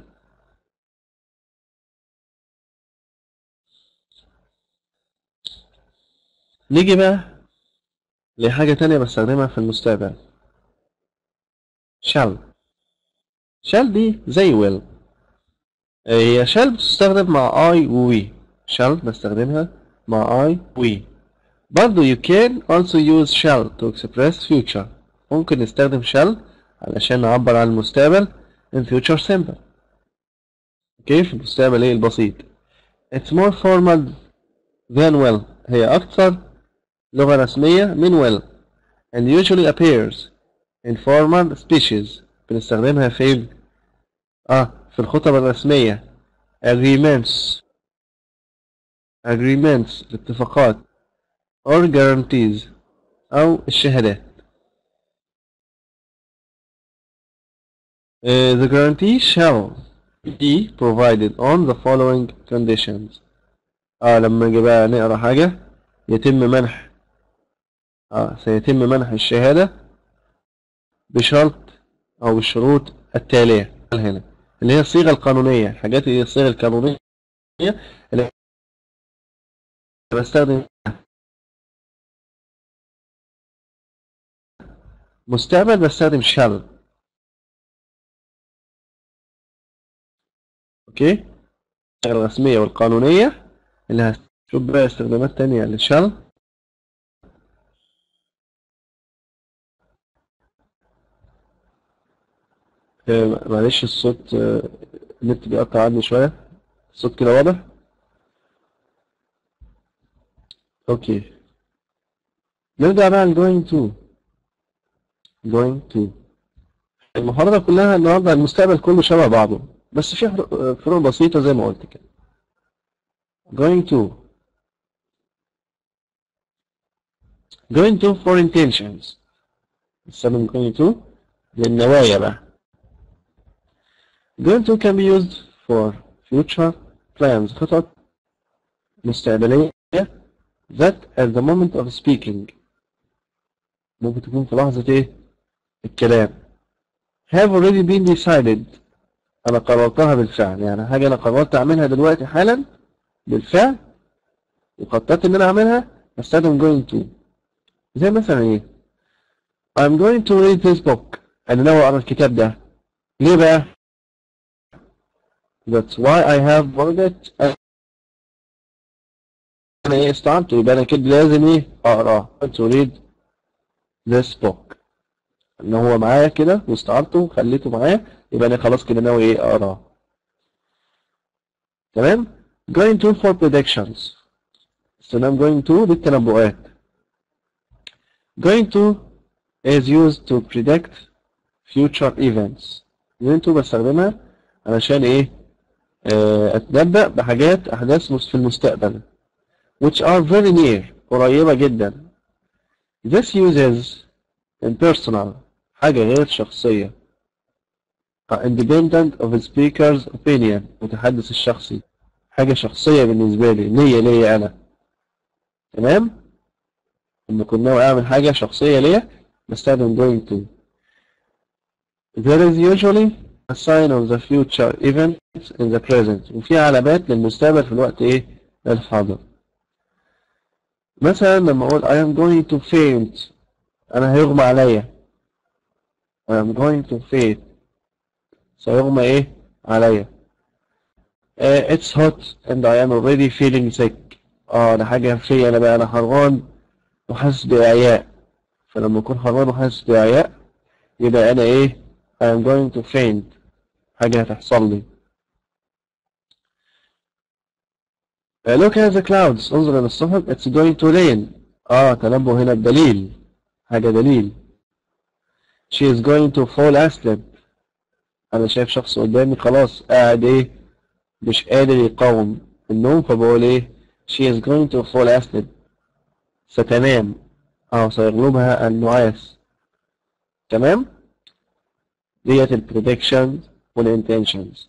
Speaker 2: نيجي بقى لحاجة تانية بستخدمها في المستقبل. shall. shall دي زي will. هي shall بتستخدم مع I و we. shall بستخدمها مع I we. برضو you can also use shall to express future. ممكن نستخدم shall علشان نعبر عن المستقبل in future simple. اوكي، في المستقبل ايه البسيط. it's more formal than will. هي أكثر لغة رسمية من will and usually appears in formal speeches. بنستخدمها فين؟ في الخطب الرسمية. agreements الاتفاقات or guarantees أو الشهادات. The guarantee shall be provided on the following conditions. لما نجي بقى نقرأ حاجة يتم منح سيتم منح الشهادة بشرط أو بالشروط التالية هنا، اللي هي الصيغة القانونية. الحاجات اللي هي الصيغة القانونية اللي بستخدم مستقبل بستخدم shall. اوكي، الصيغة الرسمية والقانونية اللي هشوف بقى استخدامات تانية للshall. معلش الصوت النت بيقطع عني شوية. الصوت كده واضح؟ اوكي، نرجع بقى ل going to. المحاضرة كلها النهاردة المستقبل كله شبه بعضه، بس في فروق بسيطة زي ما قلت كده. going to for intentions. نستخدم going to للنوايا بقى. going to can be used for future plans. خطط مستقبلية that at the moment of speaking. ممكن تكون في لحظة ايه الكلام. have already been decided. أنا قررتها بالفعل، يعني حاجة أنا قررت أعملها دلوقتي حالا بالفعل وخططت إن أنا أعملها، بستخدم going to. زي مثلا إيه I'm going to read this book. أنا ناوي أقرأ الكتاب ده. ليه بقى؟ That's why I have worked. أنا إيه استعنت، يبقى أنا كده لازم إيه أقرأ. to read this book. إن هو معايا كده واستعنته وخليته معايا، يبقى أنا خلاص كده ناوي إيه أقرأ. تمام؟ going to for predictions. استخدام going to للتنبؤات. going to is used to predict future events. going to بستخدمها علشان ايه اتنبأ بحاجات احداث في المستقبل which are very near قريبة جدا This uses impersonal حاجة غير شخصية independent of the speaker's opinion متحدث الشخصي حاجة شخصية بالنسبة لي ليا أنا تمام لما كنت ناوي أعمل حاجة شخصية ليا بستخدم going to. There is usually a sign of the future events in the present وفي علامات للمستقبل في الوقت إيه الحاضر. مثلا لما أقول I am going to faint أنا هيغمى عليا I am going to faint سيغمى إيه عليا. It's hot and I am already feeling sick ده حاجة فيا أنا بقى أنا حران وحاسس بإعياء فلما أكون حران وحاسس بإعياء يبقى أنا إيه I am going to faint حاجة هتحصل لي. Look at the clouds انظر إلى السحب it's going to rain تنبه هنا بدليل حاجة دليل. She is going to fall asleep أنا شايف شخص قدامي خلاص قاعد إيه مش قادر يقاوم النوم فبقول إيه she is going to fall asleep ستنام سيغلبها النعاس. تمام ديت ال predictions وال intentions.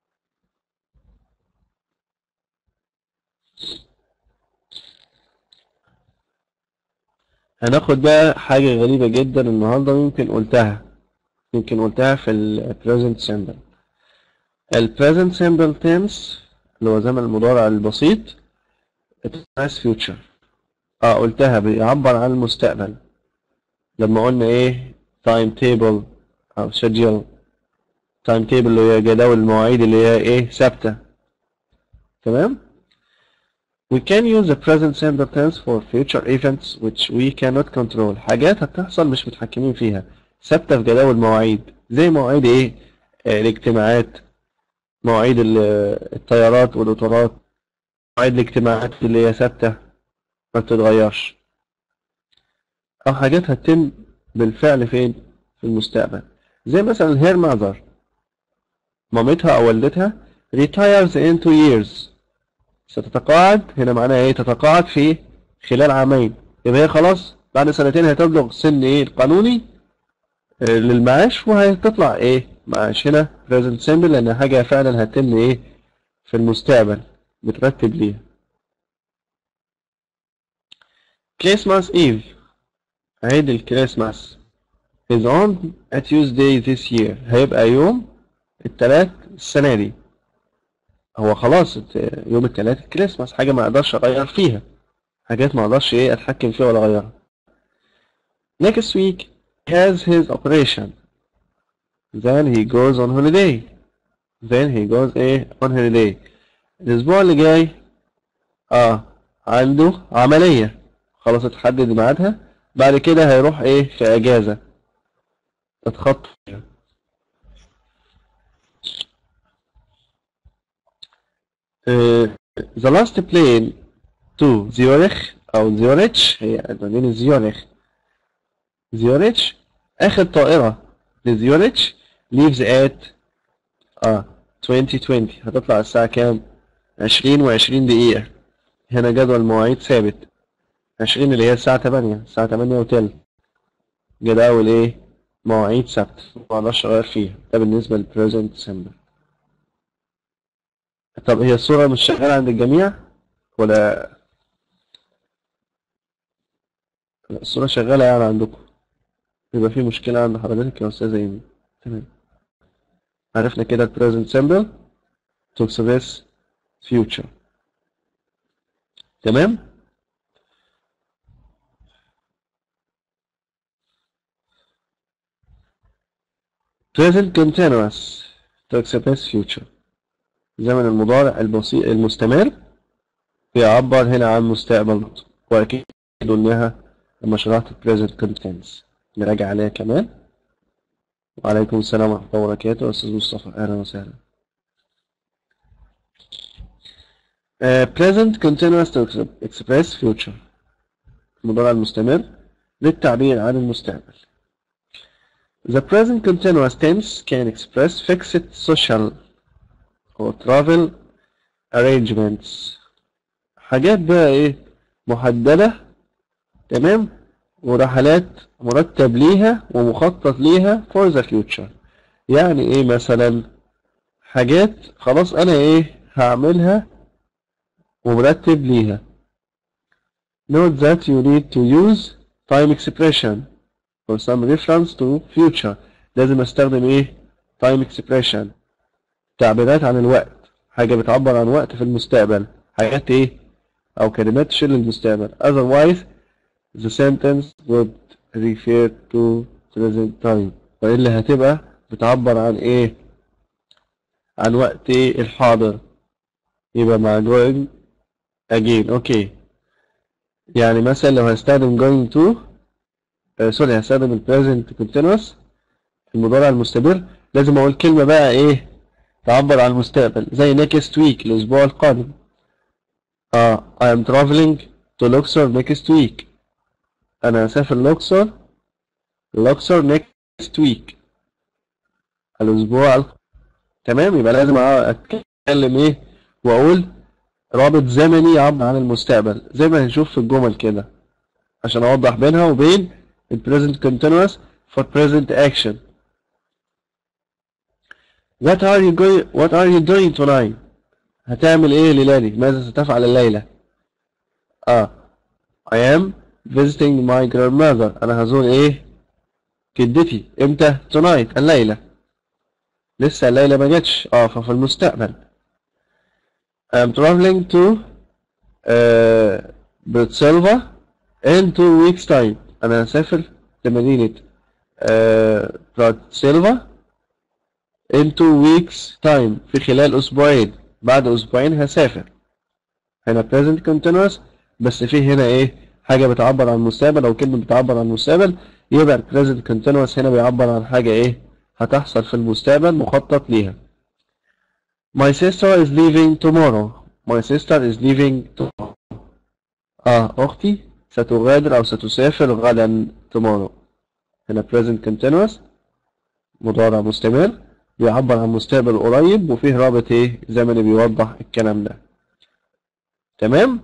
Speaker 2: هناخد بقى حاجة غريبة جدا النهاردة يمكن قلتها في ال present simple. ال present simple tense اللي هو زمن المضارع البسيط past future قلتها بيعبر عن المستقبل لما قلنا ايه time table أو schedule time table اللي هي جداول المواعيد اللي هي ايه ثابتة. تمام we can use the present simple tense for future events which we cannot control حاجات هتحصل مش متحكمين فيها ثابتة في جداول مواعيد زي مواعيد ايه الاجتماعات مواعيد الطيارات والقطارات مواعيد الاجتماعات اللي هي ثابتة ما بتتغيرش أو حاجات هتتم بالفعل فين في المستقبل زي مثلا her mother مامتها أو والدتها retires in 2 years ستتقاعد هنا معناها ايه تتقاعد في خلال عامين يبقى هي خلاص بعد سنتين هتبلغ سن ايه القانوني للمعاش وهتطلع ايه معاش هنا present simple لأن حاجة فعلا هتتم ايه في المستقبل بترتب ليها. Christmas Eve عيد الكريسماس is on a Tuesday this year هيبقى يوم الثلاث السنة دي هو خلاص يوم الثلاث الكريسماس حاجة ما اقدرش اغير فيها حاجات ما اقدرش ايه اتحكم فيها ولا اغيرها. Next week he has his operation then he goes on holiday ايه on holiday الاسبوع اللي جاي عنده عملية خلاص اتحدد ميعادها بعد كده هيروح ايه في اجازة اتخطى فيها. the last plane to زيورخ أو زيوريتش هي مدينة زيوريتش آخر طائرة لزيوريتش leaves at 2020 هتطلع الساعة كام؟ 20:20 دقيقة هنا جدول مواعيد ثابت 20 اللي هي الساعة 8 وتلت جداول ايه؟ مواعيد ثابتة مقدرش أغير فيها ده بالنسبة للبريزنت سيمبل. طب هي الصورة مش شغالة عند الجميع ولا الصورة شغالة يعني عندكم يبقى في مشكلة عند حضرتك يا أستاذة إيمي. تمام عرفنا كده present simple to express future. تمام present continuous to express future زمن المضارع البسيط المستمر بيعبر هنا عن مستقبل وأكيد قلناها لما شرحت present continuous نراجع عليها كمان. وعليكم السلام ورحمة الله وبركاته أستاذ مصطفى أهلا وسهلا. present continuous to express future المضارع المستمر للتعبير عن المستقبل. The present continuous tense can express fixed social or travel arrangements حاجات بقى ايه محددة تمام ورحلات مرتب ليها ومخطط ليها for the future. يعني ايه مثلا؟ حاجات خلاص انا ايه هعملها ومرتب ليها. Note that you need to use time expression for some reference to future. لازم استخدم ايه؟ time expression، تعبيرات عن الوقت، حاجة بتعبر عن وقت في المستقبل، حاجات ايه او كلمات تشير للمستقبل. otherwise the sentence would refer to present time، وإلا هتبقى بتعبر عن ايه؟ عن وقت ايه الحاضر، يبقى مع going again. اوكي، يعني مثلا لو هستخدم going to سوري هستخدم ال present continuous المضارع المستمر، لازم اقول كلمة بقى ايه تعبر عن المستقبل، زي next week الاسبوع القادم. I am traveling to Luxor next week. انا هسافر لوكسور next week الاسبوع تمام. يبقى لازم اتكلم ايه واقول رابط زمني يعبر عن المستقبل زي ما هنشوف في الجمل كده، عشان اوضح بينها وبين ال present continuous for present action. What are you doing tonight؟ هتعمل ايه ليلاني؟ ماذا ستفعل الليلة؟ I am visiting my grandmother. انا هزور ايه جدتي. امتى؟ tonight الليلة. لسه الليلة ما جاتش، ففي المستقبل. I am traveling to Bratislava in 2 weeks time. انا هسافر لمدينة براتسلفا in 2 weeks time في خلال اسبوعين. بعد اسبوعين هسافر. هنا present continuous بس فيه هنا ايه حاجة بتعبر عن المستقبل او كلمة بتعبر عن المستقبل، يبقى present continuous هنا بيعبر عن حاجة ايه هتحصل في المستقبل مخطط ليها. My sister is leaving tomorrow. My sister is leaving tomorrow. اختي ستغادر او ستسافر غدا tomorrow. هنا present continuous مضارع مستمر بيعبر عن مستقبل قريب وفيه رابط ايه زمني بيوضح الكلام ده. تمام؟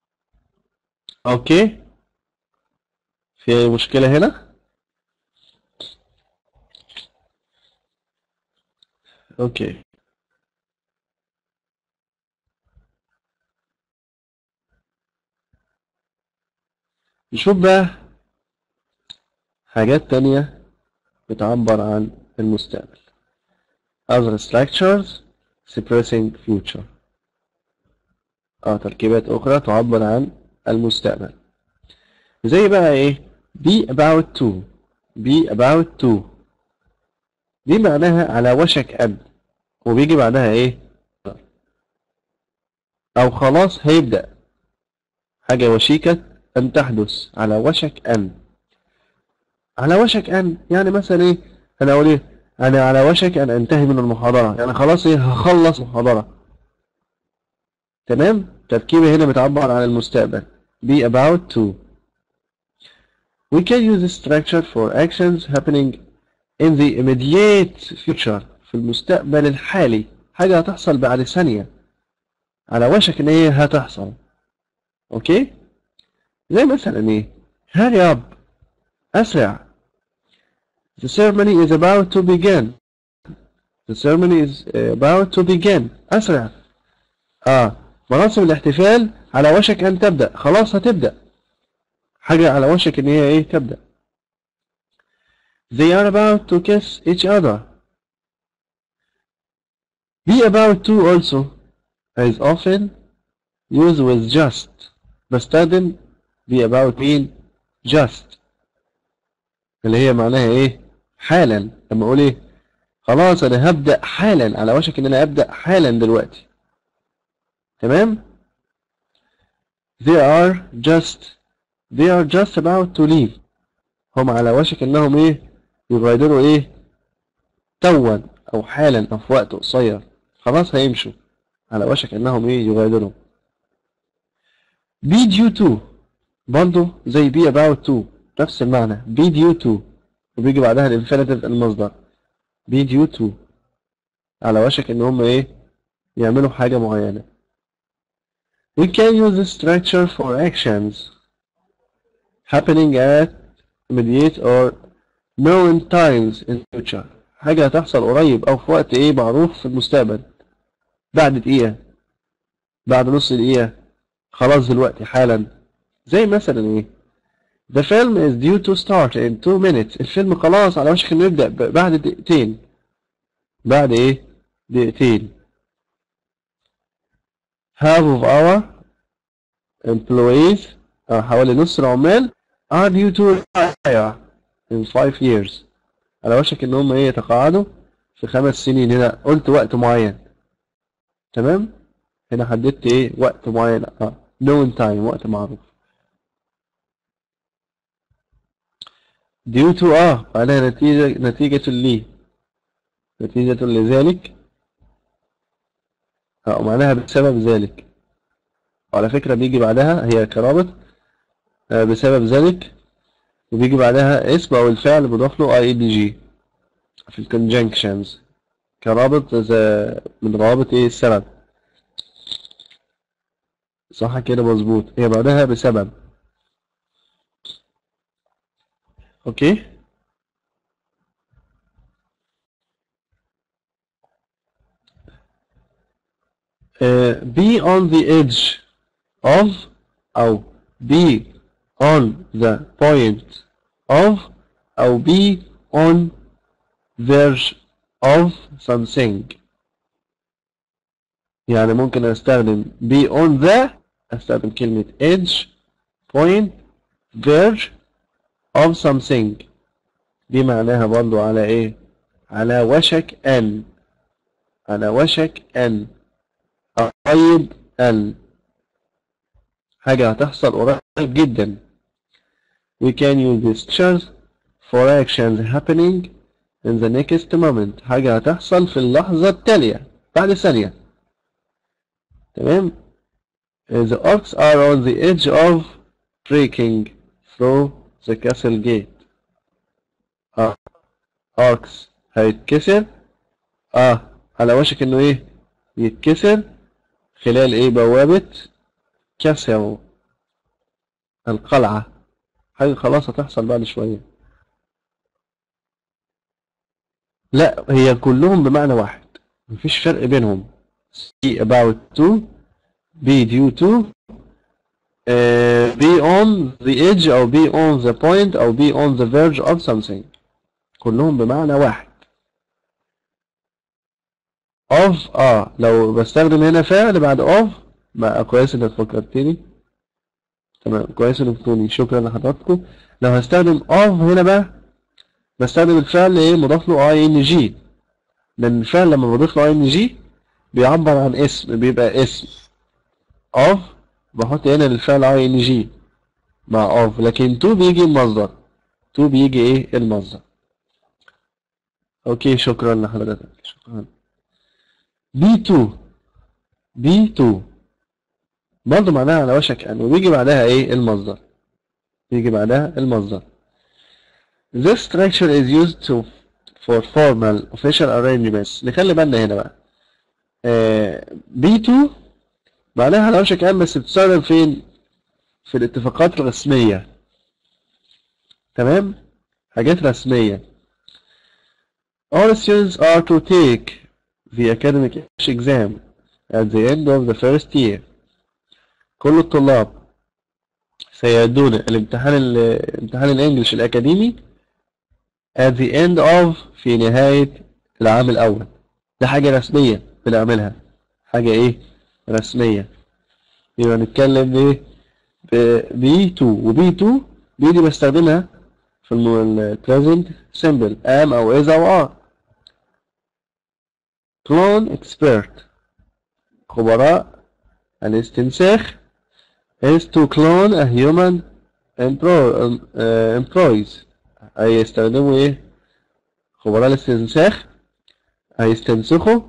Speaker 2: اوكي، في اي مشكلة هنا؟ اوكي، نشوف بقى حاجات تانية بتعبر عن المستقبل. other structures expressing future. تركيبات أخرى تعبر عن المستقبل، زي بقى إيه be about to. be about to دي معناها على وشك أن، وبيجي بعدها إيه أو خلاص هيبدأ، حاجة وشيكة أن تحدث، على وشك أن. على وشك أن يعني مثلا إيه أنا أقول إيه أنا على وشك أن أنتهي من المحاضرة، يعني خلاص إيه هخلص محاضرة. تمام؟ تركيبة هنا بتعبر عن المستقبل be about to. We can use this structure for actions happening in the immediate future في المستقبل الحالي، حاجة هتحصل بعد ثانية، على وشك إن هي هتحصل. أوكي؟ زي مثلا إيه hurry up أسرع. The ceremony is about to begin. The ceremony is about to begin. أسرع. مراسم الاحتفال على وشك أن تبدأ، خلاص هتبدأ، حاجة على وشك إن هي إيه تبدأ. They are about to kiss each other. Be about to also is often used with just. بستخدم be about mean just اللي هي معناها إيه حالا. لما أقول إيه خلاص أنا هبدأ حالا، على وشك إن أنا أبدأ حالا دلوقتي. تمام؟ They are just about to leave. هم على وشك إنهم إيه يغادروا إيه توا أو حالا أو في وقت قصير، خلاص هيمشوا، على وشك إنهم إيه يغادروا. be due to برضه زي be about to نفس المعنى be due to، وبيجي بعدها الانفينيتيف المصدر be due to، على وشك إن هم إيه يعملوا حاجة معينة. We can use this structure for actions happening at immediate or known times in future. حاجة هتحصل قريب أو في وقت إيه معروف في المستقبل، بعد دقيقة، بعد نص دقيقة، خلاص دلوقتي حالا. زي مثلا إيه؟ The film is due to start in 2 minutes. الفيلم خلاص على وشك إنه يبدأ بعد دقيقتين. بعد إيه؟ دقيقتين. Half of our employees حوالي نص العمال are due to retire in 5 years. على وشك إن هم إيه يتقاعدوا في 5 سنين. هنا قلت وقت معين، تمام؟ هنا حددت إيه وقت معين، known time، وقت معروف. due to معناها نتيجة لذلك، معناها بسبب ذلك. وعلى فكرة بيجي بعدها هي كرابط بسبب ذلك، وبيجي بعدها اسم أو الفعل بيضاف له ing في الكونجنكشنز كرابط من روابط ايه السبب. صح كده مظبوط، هي بعدها بسبب. اوكي. Be on the edge of أو be on the point of أو be on verge of something. يعني ممكن استخدم be on the، استخدم كلمة edge، point، verge of something. دي معناها برضو على ايه؟ على وشك ان، على وشك ان، قريب ان، حاجة هتحصل قريب جدا. We can use these pictures for actions happening in the next moment. حاجة هتحصل في اللحظة التالية بعد ثانية. تمام. The orcs are on the edge of breaking through the castle gate. orcs هيتكسر على وشك انه ايه يتكسر خلال ايه بوابة كسر القلعة. حاجة خلاص هتحصل بعد شوية. لا هي كلهم بمعنى واحد، مفيش فرق بينهم. be about to، be due to، be on the edge أو be on the point أو be on the verge of something، كلهم بمعنى واحد. of لو بستخدم هنا فعل بعد of، ما كويس انك فكرتني، تمام كويس انك تقولي، شكرا لحضراتكم. لو هستخدم of هنا بقى بستخدم الفعل ايه مضاف له ing، لان الفعل لما بضيف له ing بيعبر عن اسم، بيبقى اسم. of بحط هنا الفعل ing مع of، لكن to بيجي المصدر، to بيجي ايه المصدر. اوكي شكرا لحضرتك، شكرا. B2 برضه معناها على وشك ان، وبيجي بعدها ايه المصدر، بيجي بعدها المصدر. This structure is used for formal official arrangements. نخلي بالنا هنا بقى B2 معناها على وشك ان، بس بتستخدم فين؟ في الاتفاقات الرسمية، تمام، حاجات رسمية. All students are to take the academic exam at the end of the first year. كل الطلاب سيأدون امتحان الانجليش الأكاديمي at the end of، في نهاية العام الأول. ده حاجة رسمية بنعملها، حاجة إيه رسمية. يبقى نتكلم إيه B2، و B2 دي بستخدمها في present simple am أو is أو are. clone expert، خبراء الاستنساخ is to clone a human employees. هيستخدموا ايه خبراء الاستنساخ، هيستنسخوا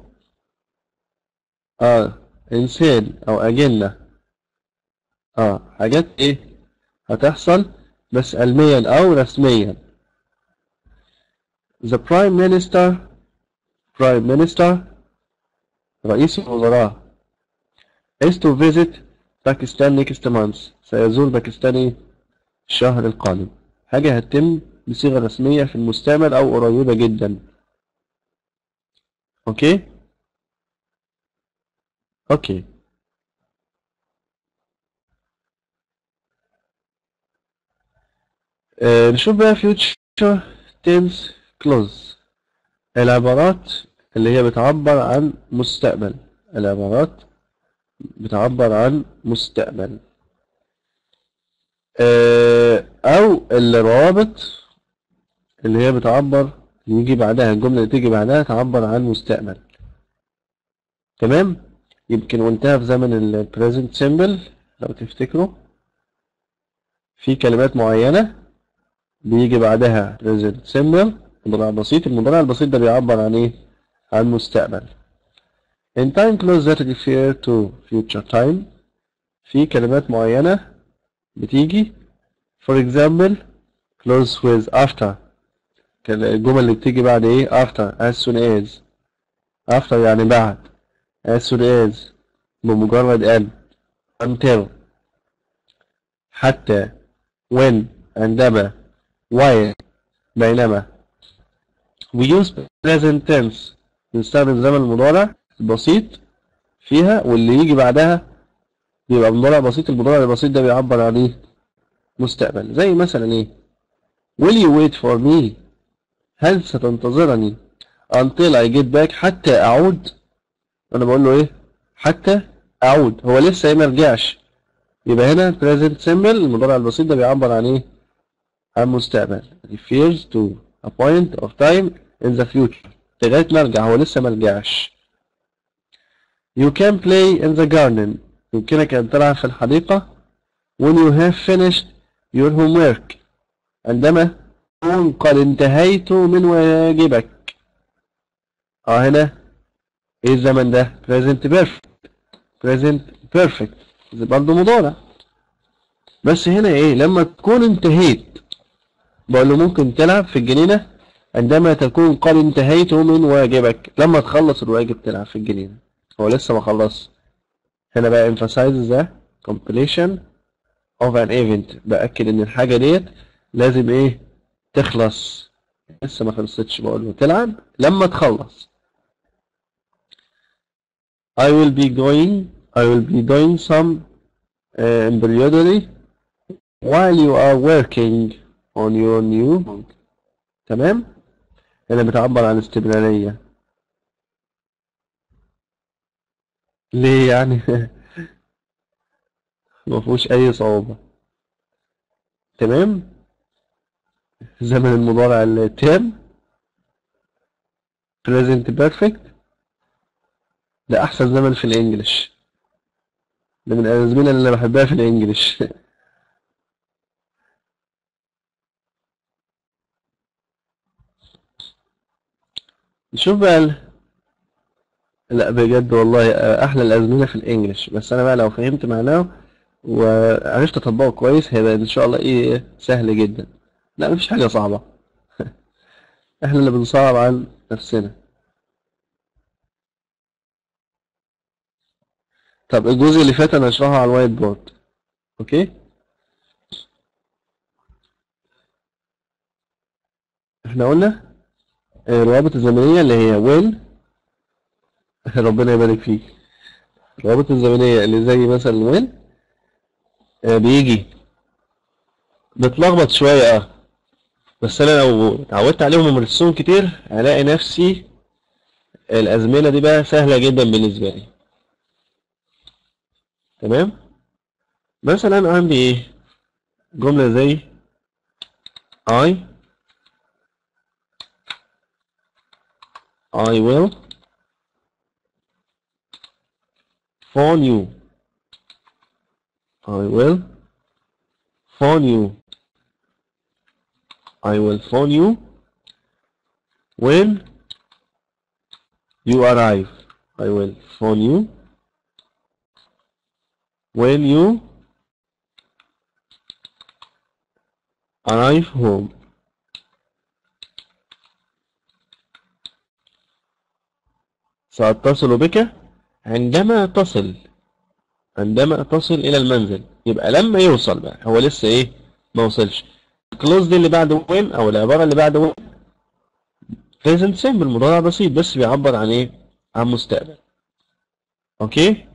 Speaker 2: انسان او اجنة، حاجات ايه هتحصل بس علميا او رسميا. The prime minister رئيس الوزراء is to visit Pakistan next month. سيزور باكستان الشهر القادم. حاجة هتتم بصيغة رسمية في المستعمل أو قريبة جدا. أوكي؟ أوكي. نشوف بقى future tense clause، العبارات اللي هي بتعبر عن مستقبل. العبارات بتعبر عن مستقبل، أو الروابط اللي هي بتعبر، يجي بعدها الجملة اللي تيجي بعدها تعبر عن مستقبل. تمام؟ يمكن قلتها في زمن ال present simple لو تفتكروا، في كلمات معينة بيجي بعدها present simple مضارع بسيط. المضارع البسيط ده بيعبر عن ايه؟ عن مستقبل. in time clause that refer to future time، في كلمات معينة بتيجي for example clause with after، الجمل اللي بتيجي بعد ايه؟ after as soon as، after يعني بعد، as soon as بمجرد ان، until حتى، when عندما، while بينما. we use present tense بنستخدم زمن المضارع البسيط فيها، واللي يجي بعدها بيبقى مضارع بسيط. المضارع البسيط ده بيعبر عن ايه؟ مستقبل. زي مثلا ايه؟ will you wait for me، هل ستنتظرني until I get back، حتى اعود. انا بقول له ايه؟ حتى اعود، هو لسه ما رجعش. يبقى هنا present simple المضارع البسيط ده بيعبر عن ايه؟ عن مستقبل. refers to a point of time in the future، لغاية ما ارجع، هو لسه ما رجعش. you can play in the garden، يمكنك أن تلعب في الحديقة. when you have finished your homework، عندما تكون قد انتهيت من واجبك. هنا ايه الزمن ده؟ present perfect. present perfect برضه مضارع، بس هنا ايه؟ لما تكون انتهيت، بقول له ممكن تلعب في الجنينة عندما تكون قد انتهيت من واجبك. لما تخلص الواجب تلعب في الجنينة، هو لسه ما خلص. هنا بقى emphasize the completion of an event، بأكد ان الحاجة ديت لازم ايه؟ تخلص، لسه ما خلصتش. بقول له تلعب لما تخلص. I will be doing some embroidery while you are working on your new book. تمام؟ هنا بتعبر عن استمرارية. ليه يعني؟ ما فيهوش أي صعوبة. تمام؟ زمن المضارع التام present perfect ده أحسن زمن في الإنجليش، ده من الأزمنة اللي أنا بحبها في الإنجليش. نشوف بقى لا بجد والله أحلى الأزمنة في الإنجليش. بس أنا بقى لو فهمت معناه وعرفت أطبقه كويس هيبقى إن شاء الله إيه؟ سهل جدا. لا مفيش حاجة صعبة. إحنا اللي بنصعب عن نفسنا. طب الجزء اللي فات أنا هشرحه على الوايت بورد. أوكي؟ إحنا قلنا الروابط الزمنية اللي هي will. ربنا يبارك فيك. الروابط الزمنية اللي زي مثلا will بيجي بتلخبط شوية بس أنا لو اتعودت عليهم ومارستهم كتير هلاقي نفسي الأزمنة دي بقى سهلة جدا بالنسبة لي. تمام؟ مثلا عندي إيه؟ جملة زي I will phone you. I will phone you. I will phone you when you arrive. I will phone you when you arrive home. سأتصل بك عندما تصل. عندما تصل إلى المنزل. يبقى لما يوصل بقى، هو لسه إيه؟ ما وصلش. الكلوز دي اللي بعد when او العبارة اللي بعد when present simple مضارع بسيط بس بيعبر عن ايه؟ عن مستقبل. اوكي؟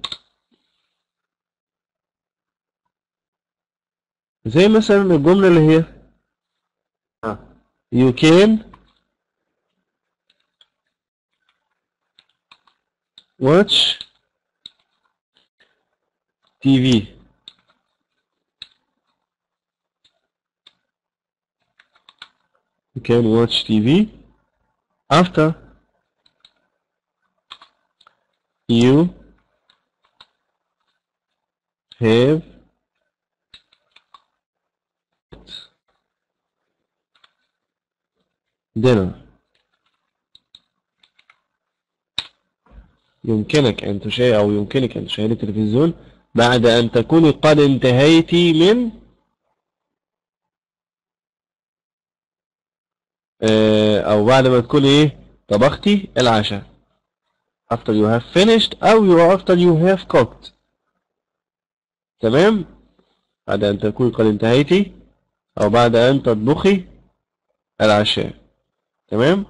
Speaker 2: زي مثلا الجملة اللي هي you can watch TV. You can watch TV after you have dinner. يمكنك أن تشاهد أو يمكنك أن تشاهد التلفزيون بعد أن تكوني قد انتهيت من أو بعد ما تكوني إيه طبختي العشاء. after you have finished أو after you have cooked. تمام؟ بعد أن تكوني قد انتهيتي أو بعد أن تطبخي العشاء. تمام؟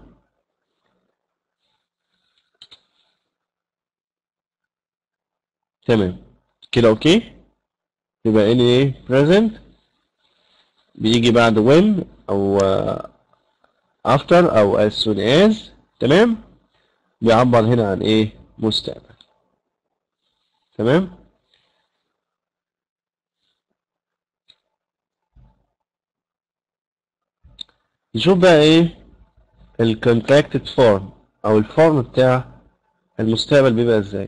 Speaker 2: تمام كده أوكي؟ يبقى إن إيه present بيجي بعد when أو after أو as soon as. تمام؟ بيعبر هنا عن إيه؟ مستقبل. تمام؟ نشوف بقى إيه ال contracted form أو الفورم بتاع المستقبل بيبقى إزاي.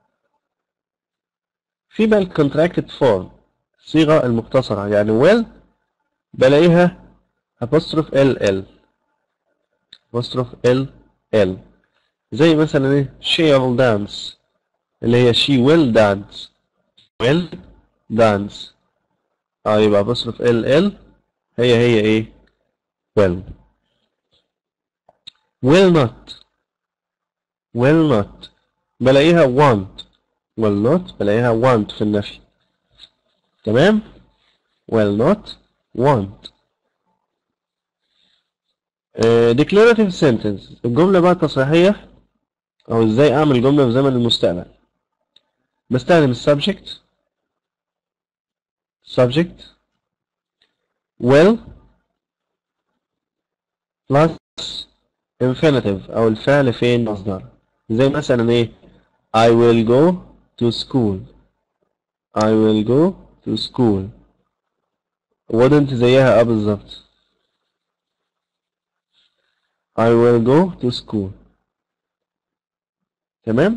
Speaker 2: في بقى ال contracted form الصيغة المختصرة يعني will بلاقيها apostrophe ll apostrophe ll زي مثلا إيه she will dance اللي هي she will dance will dance يبقى apostrophe ll هي إيه will will not بلاقيها want will not بلاقيها want في النفي. تمام will not want. declarative sentence الجملة بقى التصريحية أو إزاي أعمل جملة في زمن المستقبل. بستخدم subject will plus infinitive أو الفعل فين مصدر. زي مثلا إيه I will go to school I will go to school wouldn't زيها بالظبط I will go to school. تمام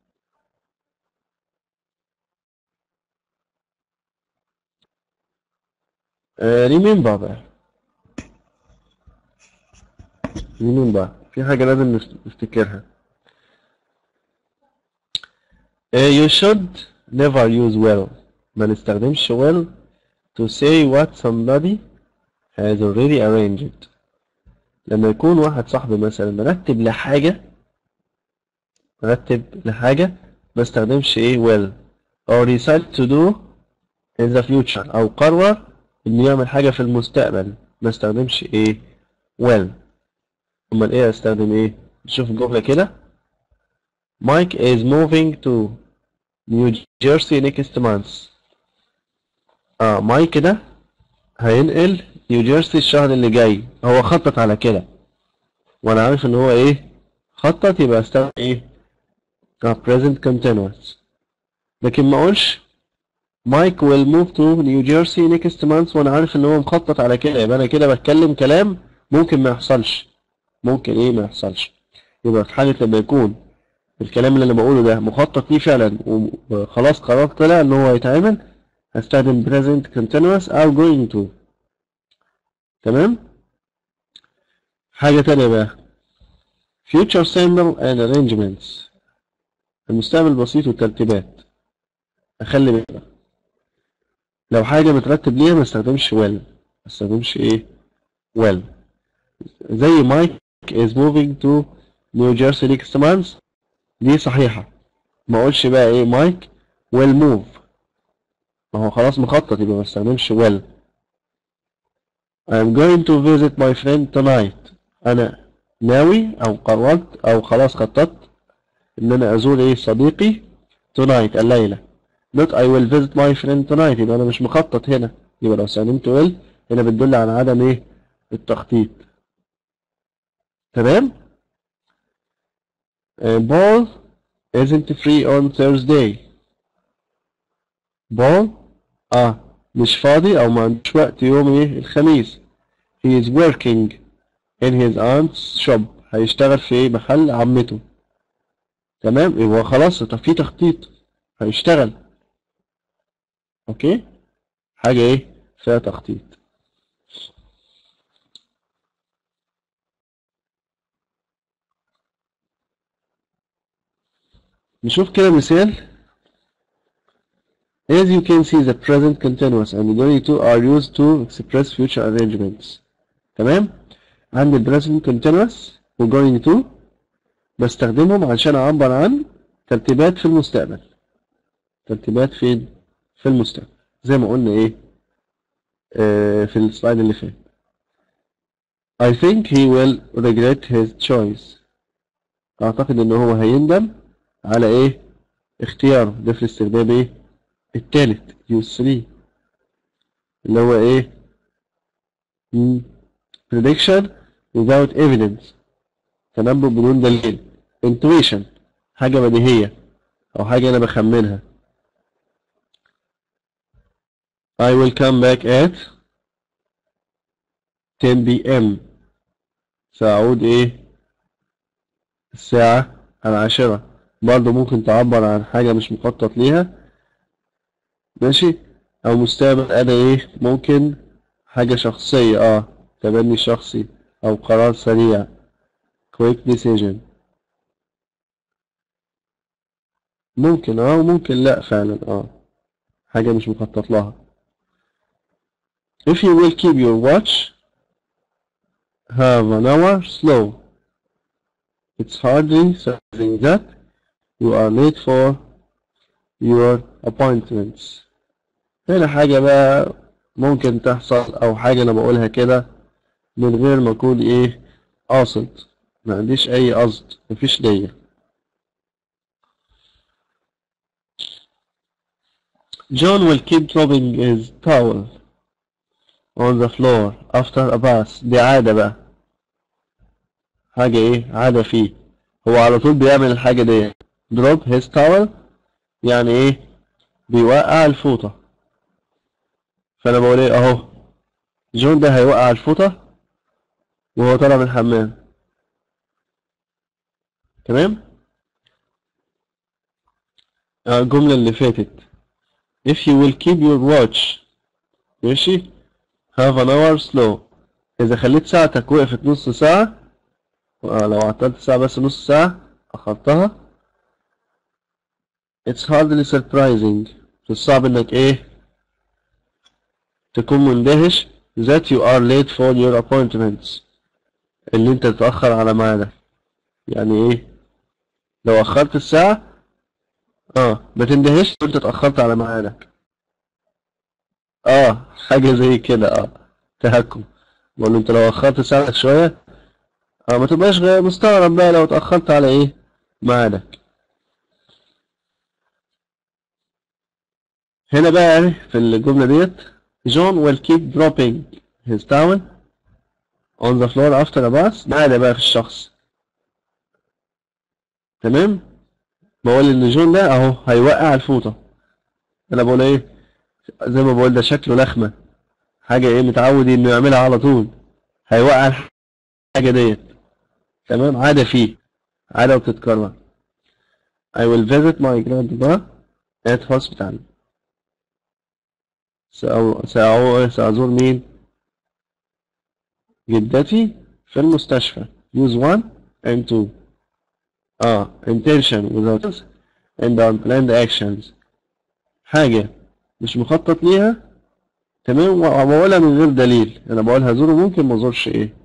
Speaker 2: remember بقى remember في حاجة لازم نفتكرها. you should never use will ما نستخدمش will to say what somebody has already arranged. لما يكون واحد صاحبي مثلا مرتب لحاجة ما استخدمش ايه will or decide to do in the future أو قرر إنه يعمل حاجة في المستقبل ما استخدمش ايه will. أمال ايه استخدم ايه؟ نشوف الجملة كده Mike is moving to New Jersey next month. مايك ده هينقل نيوجيرسي الشهر اللي جاي. هو خطط على كده وانا عارف ان هو ايه خطط يبقى استخدم ايه present continuous. لكن ما اقولش مايك will move to New Jersey next month وانا عارف ان هو مخطط على كده يبقى انا كده بتكلم كلام ممكن ما يحصلش. ما يحصلش. يبقى في حالة لما يكون الكلام اللي انا بقوله ده مخطط ليه فعلا وخلاص قرار طلع ان هو هيتعمل هستخدم present continuous او going to. تمام. حاجة تانية بقى future simple and arrangements المستقبل البسيط والترتيبات. اخلي بالك لو حاجة مترتب ليها ما استخدمش will ما استخدمش ايه will. زي مايك is moving to New Jersey next month دي صحيحة. ما اقولش بقى ايه مايك will move ما هو خلاص مخطط يبقى ما استخدمش will. I'm going to visit my friend tonight. أنا ناوي أو قررت أو خلاص خططت إن أنا أزور إيه صديقي tonight الليلة. not I will visit my friend tonight، يبقى أنا مش مخطط هنا. يبقى لو استخدمت will هنا بتدل على عدم إيه التخطيط. تمام. Paul isn't free on Thursday. Paul مش فاضي أو ما عندوش وقت يوم إيه الخميس. He is working in his aunt's shop. هيشتغل في إيه محل عمته. تمام. يبقى خلاص طب في تخطيط هيشتغل. اوكي حاجة ايه فيها تخطيط. نشوف كده مثال. As you can see the present continuous and the going to are used to express future arrangements. تمام. عند ال present continuous و going to بستخدمهم عشان اعبر عن ترتيبات في المستقبل. ترتيبات فين في المستقبل زي ما قلنا ايه في السلايد اللي فات. I think he will regret his choice. اعتقد ان هو هيندم على ايه اختياره. ده في الاستخدام ايه التالت use 3 اللي هو ايه prediction without evidence، تنبؤ بدون دليل. intuition حاجة بديهية او حاجة انا بخمنها. I will come back at 10 p.m. سأعود ايه الساعة 10. برضه ممكن تعبر عن حاجة مش مخطط ليها ماشي. او مستقبل انا ايه ممكن حاجة شخصية تبني شخصي او قرار سريع quick decision. ممكن وممكن لا فعلا حاجة مش مخطط لها. If you will keep your watch have an hour slow. It's hardly something that you are late for your appointments. هنا حاجة بقى ممكن تحصل أو حاجة أنا بقولها كده من غير ما أكون إيه قاصد. ما عنديش أي قصد مفيش ليا. John will keep dropping his towel on the floor after a bath. دي عادة بقى حاجة إيه عادة فيه. هو على طول بيعمل الحاجة دي. drop his towel يعني إيه بيوقع الفوطة. فأنا بقول إيه أهو جون ده هيوقع الفوطة وهو طالع من الحمام. تمام. الجملة اللي فاتت if you will keep your watch ماشي have an hour slow. إذا خليت ساعتك وقفت نص ساعة لو عطلت ساعة بس نص ساعة أخرتها it's hardly surprising. الصعب إنك إيه تكون مندهش that you are late for your appointments اللي أنت تتأخر على ميعادك. يعني إيه لو أخرت الساعة ما تندهش وأنت اتأخرت على ميعادك. حاجة زي كده تهكم. بقول له أنت لو أخرت ساعتك شوية ما تبقاش مستغرب بقى لو اتأخرت على إيه ميعادك. هنا بقى في الجملة ديت John will keep dropping his towel on the floor after a bath. ده عادة بقى في الشخص. تمام. بقول ان جون ده اهو هيوقع الفوطة. انا بقول ايه زي ما بقول ده شكله لخمة حاجة ايه متعود انه يعملها على طول. هيوقع الحاجة ديت. تمام. عادة فيه عادة وبتتكرر. I will visit my grandma at hospital. سأزور مين جدتي في المستشفى. use 1 and 2 intention without and unplanned actions. حاجة مش مخطط ليها تمام وبقولها من غير دليل. انا بقولها هزوره ممكن ما ازورش ايه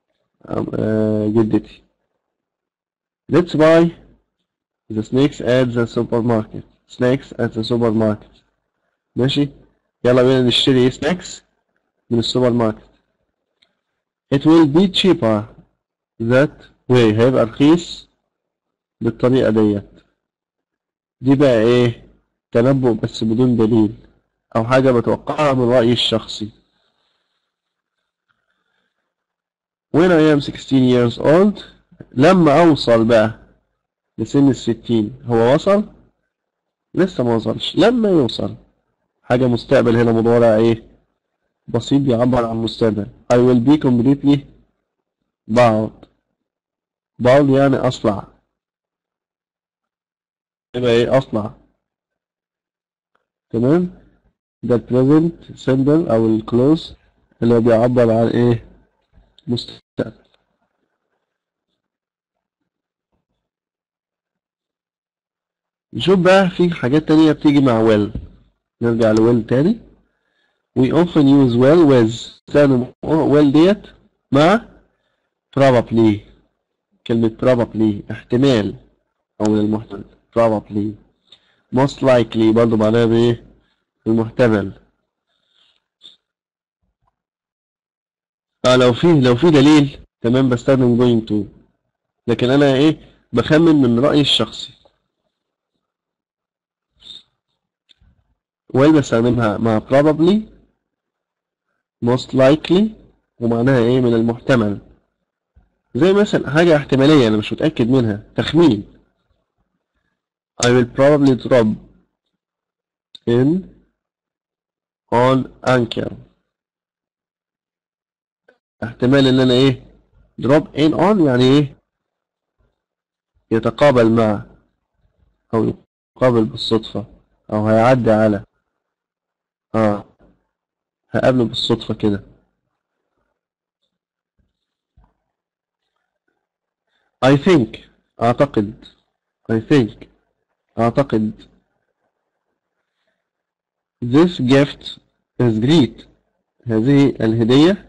Speaker 2: جدتي. let's buy the snacks at the supermarket. snacks at the supermarket. ماشي. يلا بينا نشتري snacks من السوبر ماركت. it will be cheaper that way. هيبقى رخيص بالطريقة دي بقى ايه؟ تنبؤ بس بدون دليل او حاجة بتوقعها من رأيي الشخصي. when I am 16 years old، لما اوصل بقى لسن ال60. هو وصل؟ لسه ما وصلش. لما يوصل، حاجة مستقبل هنا، مضارع ايه؟ بسيط بيعبر عن مستقبل. I will be completely bald. bald يعني أصلع. يبقى ايه؟ أصلع. تمام؟ ده present simple أو الclose اللي بيعبر عن ايه؟ مستقبل. نشوف بقى في حاجات تانية بتيجي مع will. نرجع ل will تاني. we often use will with. استخدم will ديت مع probably. كلمة probably احتمال أو من المحتمل. probably. most likely برضه معناها بإيه؟ المحتمل. لو في دليل تمام بستخدم going to. لكن أنا إيه؟ بخمن من رأيي الشخصي. will بستخدمها مع probably most likely ومعناها إيه؟ من المحتمل. زي مثلا حاجة احتمالية أنا مش متأكد منها، تخمين. I will probably drop in on uncle. احتمال ان انا ايه؟ drop in on يعني ايه؟ يتقابل مع او يقابل بالصدفة او هيعدي على هقابله بالصدفة كده. I think اعتقد. I think اعتقد this gift is great. هذه الهدية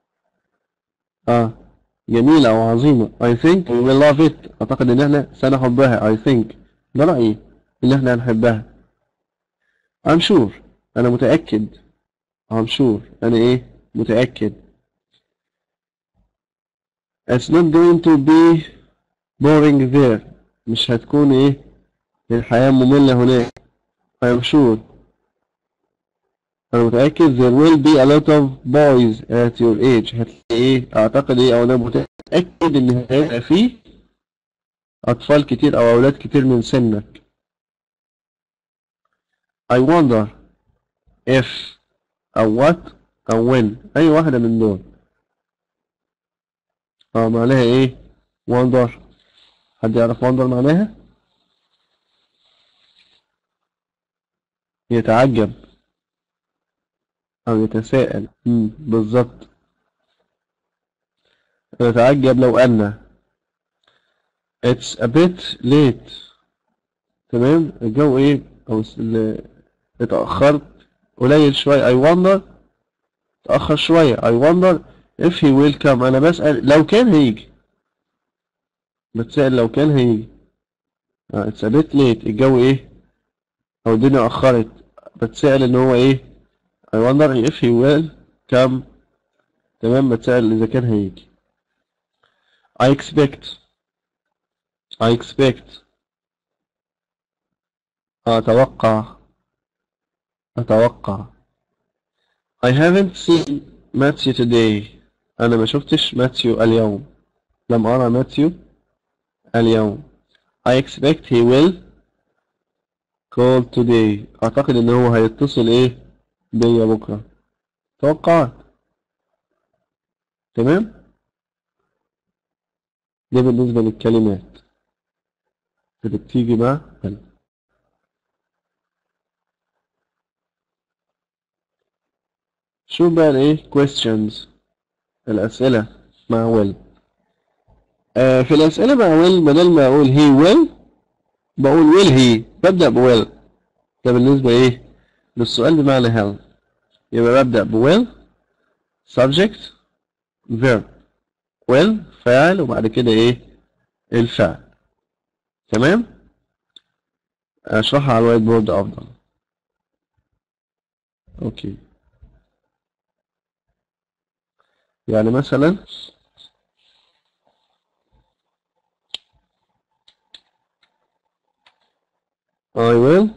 Speaker 2: جميلة او عظيمة. I think we will love it. اعتقد ان احنا سنحبها. I think ده رأيي ان احنا هنحبها. I'm sure انا متأكد. I'm sure انا ايه؟ متأكد. It's not going to be boring there. مش هتكون ايه؟ الحياة مملة هناك. I'm sure انا متأكد there will be a lot of boys at your age. هتلاقي ايه؟ اعتقد ايه او انا متأكد ان هيبقى فيه اطفال كتير او اولاد كتير من سنك. I wonder if او what او when. اي واحدة من دول معناها ايه؟ wonder. حد يعرف wonder معناها؟ يتعجب او يتساءل. بالظبط. يتعجب لو أن it's a bit late. تمام. الجو ايه او اتأخرت قليل شوية. I wonder اتأخر شوية. I wonder if he will come. انا بسأل لو كان هيجي. بتسأل لو كان هيجي. it's a bit late. الجو ايه او الدنيا أخرت. بتسأل ان هو ايه؟ I wonder if he will come. تمام. بتسأل اذا كان هيجي. I expect أتوقع I haven't seen Matthew today. أنا ما شفتش ماتيو اليوم. لم أرى ماتيو اليوم. I expect he will call today. أعتقد إن هو هيتصل إيه بيا بكرة. توقعت. تمام. ده بالنسبة للكلمات اللي بتيجي مع will. شوف بقى الإيه questions. الأسئلة مع will. في الأسئلة مع will بدل ما أقول he will بقول will he. ببدأ ب will. ده بالنسبة إيه للسؤال بمعنى هل. يبقى ببدأ ب will subject verb. will فاعل وبعد كده إيه الفعل. تمام. أشرحها على الوايت بورد أفضل. أوكي. يعني مثلا I will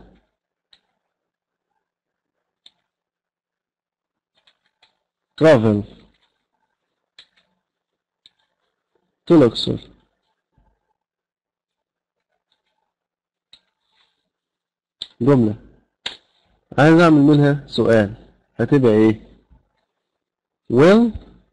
Speaker 2: travel to Luxor. جملة عايز أعمل منها سؤال، هتبقى إيه؟ will.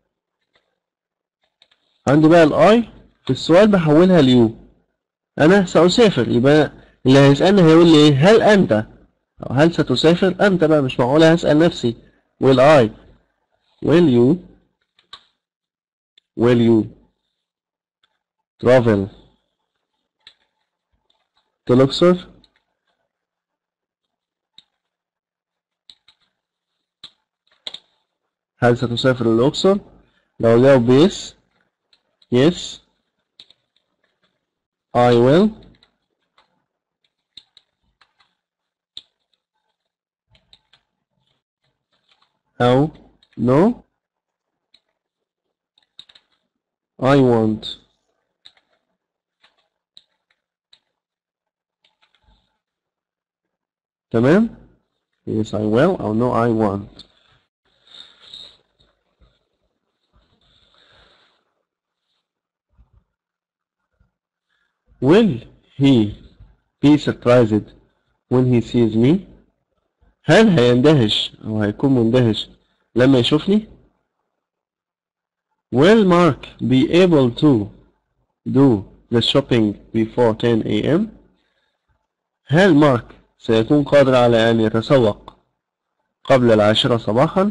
Speaker 2: عندي بقى الآي في السؤال بحولها ليو. أنا سأسافر، يبقى اللي هيسألني هيقول لي إيه؟ هل أنت، أو هل ستسافر أنت بقى، مش معقولة هسأل نفسي will I will you travel to Luxor. هل ستسافر للأقصر؟ لو جاوب yes yes I will. أو no I won't. تمام؟ yes I will أو no I won't. Will he be surprised when he sees me؟ هل هيندهش أو هيكون مندهش لما يشوفني؟ Will Mark be able to do the shopping before 10 a.m.؟ هل مارك سيكون قادر على أن يتسوق قبل 10 صباحا؟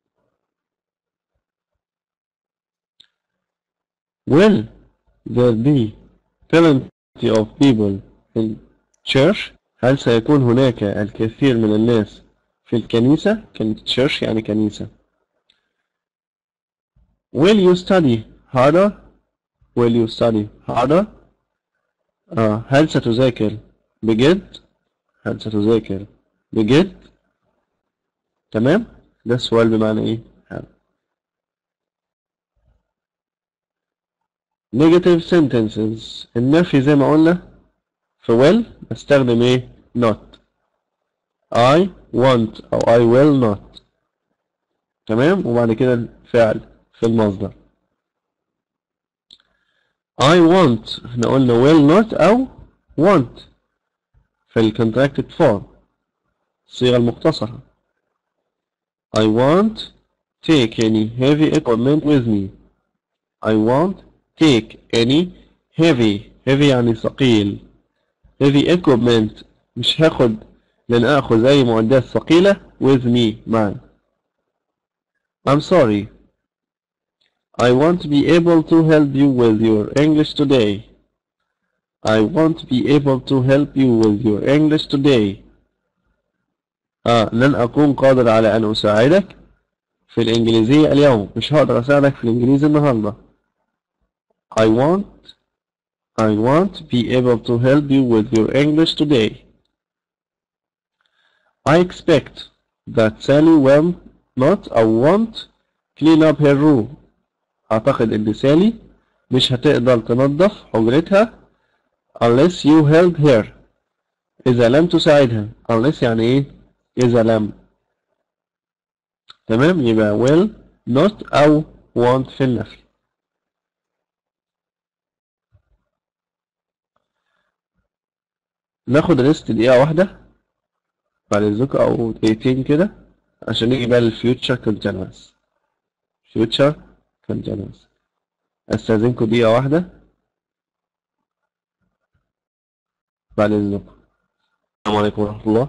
Speaker 2: Will there be plenty of people in church؟ هل سيكون هناك الكثير من الناس في الكنيسة؟ كلمة church يعني كنيسة. Will you study harder؟ Will you study harder؟ هل ستذاكر بجد؟ هل ستذاكر بجد؟ تمام؟ ده السؤال بمعنى ايه؟ Negative sentences. النفي زي ما قلنا في will بستخدم ايه؟ not. I want أو I will not. تمام؟ وبعد كده الفعل في المصدر. I want احنا قلنا will not أو want في ال contracted form، الصيغة المختصرة. I won't take any heavy equipment with me. I won't take any heavy يعني ثقيل. heavy equipment مش هاخد، لن آخذ أي معدات ثقيلة with me معي. I'm sorry. I won't be able to help you with your English today. I won't be able to help you with your English today. لن أكون قادر على أن أساعدك في الإنجليزية اليوم. مش هقدر أساعدك في الإنجليزي النهاردة. I won't be able to help you with your English today. I expect that Sally will not or won't clean up her room. أعتقد إن سالي مش هتقدر تنظف حجرتها unless you help her. إذا لم تساعدها. unless يعني إيه؟ إذا لم. تمام؟ يبقى will not أو want في النفي. ناخد ريست دقيقة واحدة بعد إذنكم أو دقيقتين كده عشان نيجي بقى للفيوتشر كونتينوس. future continuous. أستاذنكم دقيقة واحدة بعد إذنكم. السلام عليكم ورحمة الله.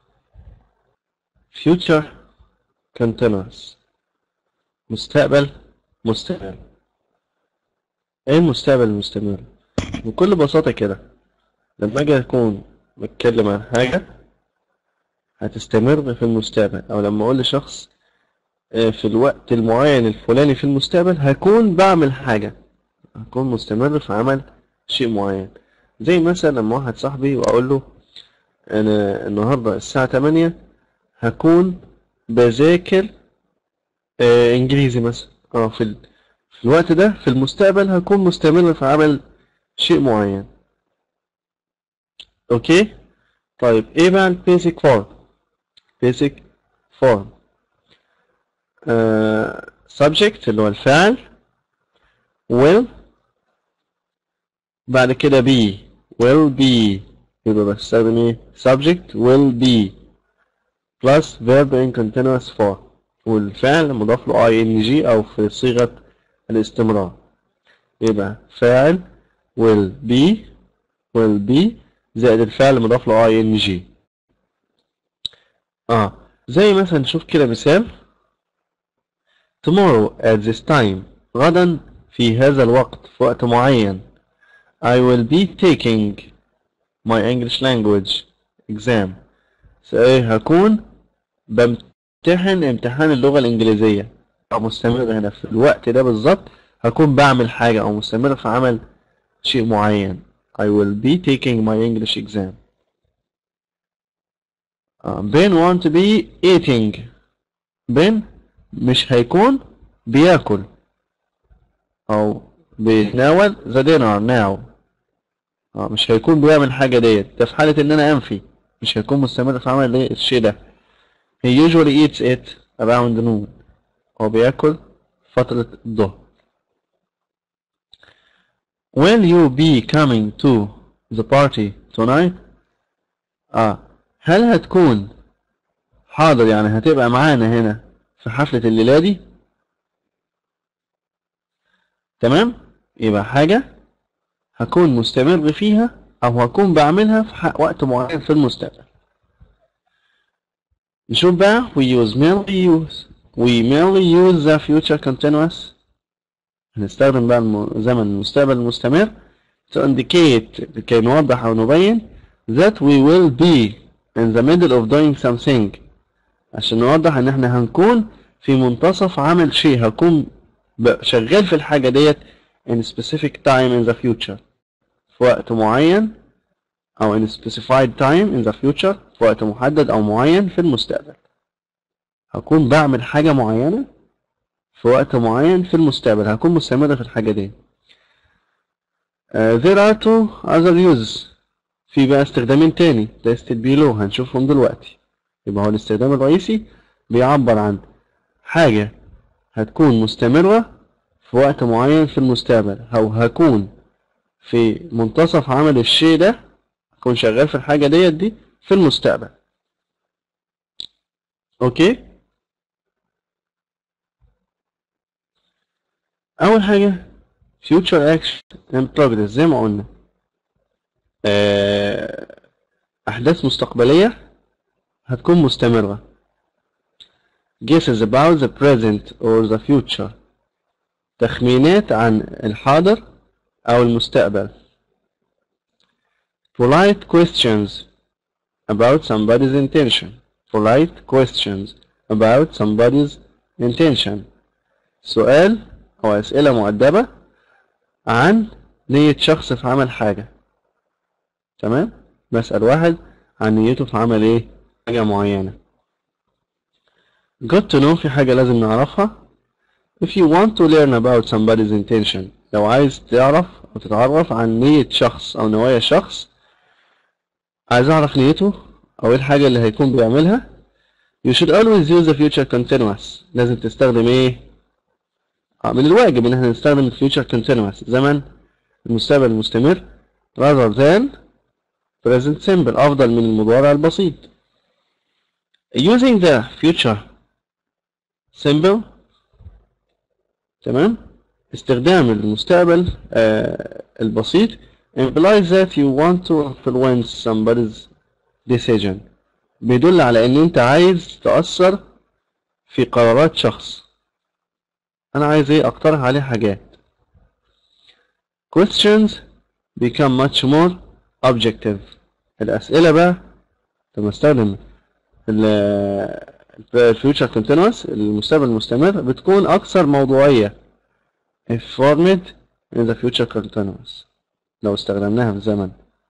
Speaker 2: future continuous مستقبل مستمر. إيه المستقبل المستمر؟ بكل بساطة كده لما أجي أكون بتكلم عن حاجة هتستمر في المستقبل، أو لما أقول لشخص في الوقت المعين الفلاني في المستقبل هكون بعمل حاجة، هكون مستمر في عمل شيء معين. زي مثلا لما واحد صاحبي وأقول له أنا النهاردة الساعة 8 هكون بذاكر إنجليزي مثلا، في الوقت ده في المستقبل هكون مستمر في عمل شيء معين. اوكي. طيب ايه بقى البيسك فورم؟ بيسك فورم subject اللي هو الفاعل، will، بعد كده be، will be، يبقى بستخدم ايه؟ subject will be plus verb in continuous form، والفعل مضاف له ing او في صيغة الاستمرار، يبقى فاعل will be زائد الفعل مضاف له ing. زي مثلا نشوف كده مثال: tomorrow at this time، غدا في هذا الوقت، في وقت معين، I will be taking my English language exam، هكون بمتحن امتحان اللغة الإنجليزية، أو مستمر هنا في الوقت ده بالظبط هكون بعمل حاجة أو مستمر في عمل شيء معين. I will be taking my English exam. Ben want to be eating. Ben مش هيكون بياكل أو بيتناول the dinner now. مش هيكون بيعمل حاجة ديت، ده في حالة إن أنا أنفي، مش هيكون مستمر في عمل الشيء ده. He usually eats it around noon. هو بياكل فترة الظهر. Will you be coming to the party tonight؟ هل هتكون حاضر، يعني هتبقى معانا هنا في حفلة الليلة دي؟ تمام؟ يبقى حاجة هكون مستمر فيها أو هكون بعملها في وقت معين في المستقبل. نشوف بقى we mainly use the future continuous. هنستخدم بقى زمن المستقبل المستمر to indicate، لكي نوضح أو نبين that we will be in the middle of doing something، عشان نوضح إن احنا هنكون في منتصف عمل شيء، هكون شغال في الحاجة ديت in specific time in the future، في وقت معين، أو in specified time in the future، في وقت محدد أو معين في المستقبل، هكون بعمل حاجة معينة في وقت معين في المستقبل، هكون مستمر في الحاجة دي. There are two other uses، في بقى استخدامين تاني listed below هنشوفهم دلوقتي. يبقى هو الاستخدام الرئيسي بيعبر عن حاجة هتكون مستمرة في وقت معين في المستقبل، أو هكون في منتصف عمل الشيء ده، هكون شغال في الحاجة دي في المستقبل. اوكي. أول حاجة future action in progress، زي ما قلنا أحداث مستقبلية هتكون مستمرة. guesses about the present or the future، تخمينات عن الحاضر أو المستقبل. polite questions about somebody's intention، polite questions about somebody's intention، سؤال أو أسئلة مؤدبة عن نية شخص في عمل حاجة. تمام، بسأل واحد عن نيته في عمل ايه، حاجة معينة. good to know، في حاجة لازم نعرفها. if you want to learn about somebody's intention، لو عايز تعرف أو تتعرف عن نية شخص أو نوايا شخص، عايز أعرف نيته أو ايه الحاجة اللي هيكون بيعملها، you should always use the future continuous، لازم تستخدم ايه، من الواجب ان احنا نستخدم future continuous زمن المستقبل المستمر rather than present simple، افضل من المضارع البسيط. using the future simple، تمام، استخدام المستقبل البسيط implies that you want to influence somebody's decision، بيدل على ان انت عايز تأثر في قرارات شخص، انا عايز ايه، اقترح عليه حاجات. questions become much more objective، الاسئله بقى لما استخدم future continuous المستقبل المستمر بتكون اكثر موضوعيه if formed in the future continuous، لو استخدمناها في زمن.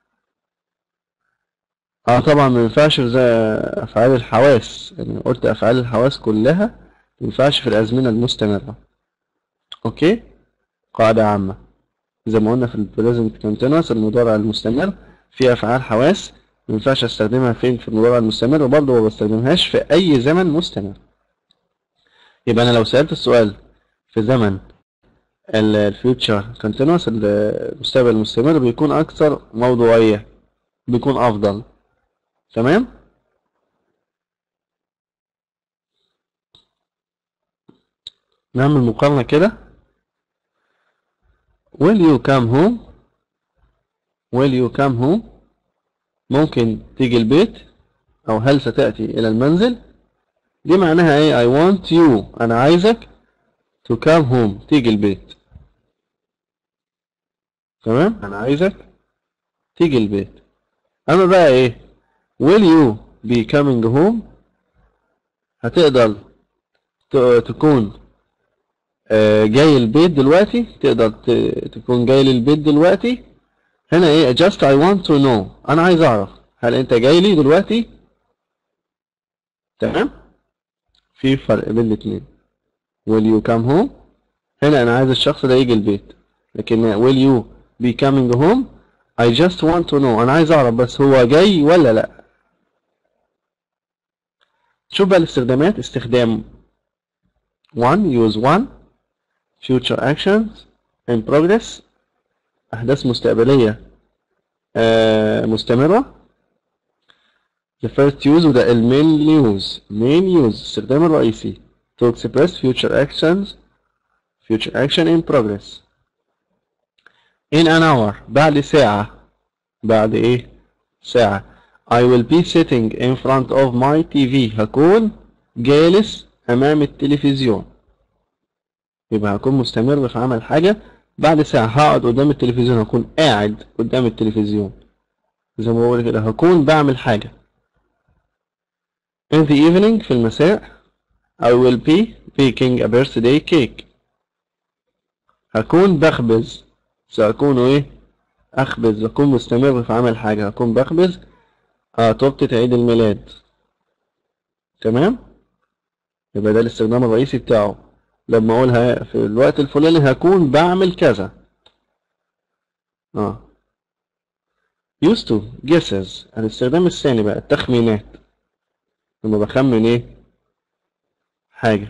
Speaker 2: طبعا ما ينفعش زي افعال الحواس، يعني قلت افعال الحواس كلها ما ينفعش في الازمنه المستمره. اوكي، قاعدة عامة زي ما قلنا في البريزنت كونتينوس المضارع المستمر في افعال حواس ما ينفعش استخدمها فين في المضارع المستمر، وبرضه ما بستخدمهاش في اي زمن مستمر. يبقى انا لو سألت السؤال في زمن الفيوتشر كونتينوس المستقبل المستمر بيكون اكثر موضوعية، بيكون افضل. تمام. نعمل مقارنة كده. will you come home will you come home ممكن تيجي البيت، او هل ستأتي الى المنزل. دي معناها ايه؟ I want you انا عايزك to come home تيجي البيت. تمام، انا عايزك تيجي البيت. اما بقى ايه will you be coming home هتقدر تكون جاي البيت دلوقتي، تقدر تكون جاي للبيت دلوقتي. هنا ايه just I want to know انا عايز اعرف هل انت جاي لي دلوقتي. تمام، في فرق بين الاتنين. will you come home هنا انا عايز الشخص ده يجي البيت، لكن will you be coming home I just want to know انا عايز اعرف بس هو جاي ولا لا. شوف بقى الاستخدامات. استخدام 1 use 1 future actions in progress احداث مستقبلية مستمرة. the first use وده main use الاستخدام الرئيسي to express future action in progress. in an hour بعد ساعة. بعد ايه؟ ساعة. I will be sitting in front of my TV هكون جالس امام التلفزيون. يبقى هكون مستمر في عمل حاجة بعد ساعة. هقعد قدام التلفزيون، هكون قاعد قدام التلفزيون زي ما بقول كده، هكون بعمل حاجة. in the evening في المساء I will be baking a birthday cake هكون بخبز. سأكون ايه؟ اخبز. هكون مستمر في عمل حاجة، هكون بخبز تورتة عيد الميلاد. تمام، يبقى ده الاستخدام الرئيسي بتاعه. لما اقولها في الوقت الفلاني هكون بعمل كذا. used to guesses الاستخدام الثاني بقى التخمينات. لما بخمن ايه؟ حاجة.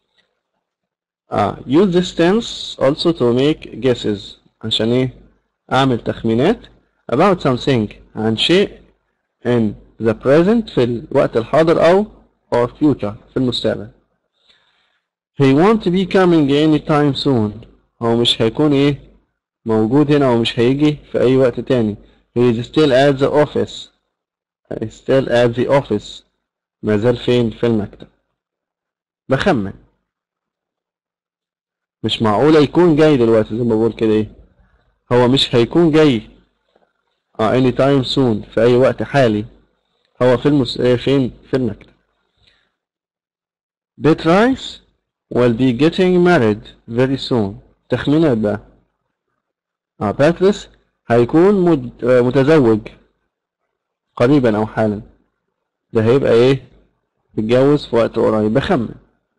Speaker 2: use this tense also to make guesses عشان ايه؟ اعمل تخمينات about something عن شيء in the present في الوقت الحاضر او or future في المستقبل. he won't be coming anytime soon هو مش هيكون ايه؟ موجود هنا ومش هيجي في اي وقت تاني. he is still at the office ما زال فين؟ في المكتب. بخمن. مش معقولة يكون جاي دلوقتي زي ما بقول كده ايه؟ هو مش هيكون جاي anytime soon في اي وقت حالي. هو في فين؟ في المكتب. Beatrice will be getting married very soon تخمينات بقى. باتريس هيكون متزوج قريبا او حالا. ده هيبقى ايه؟ متجوز في وقت قريب. بخمن.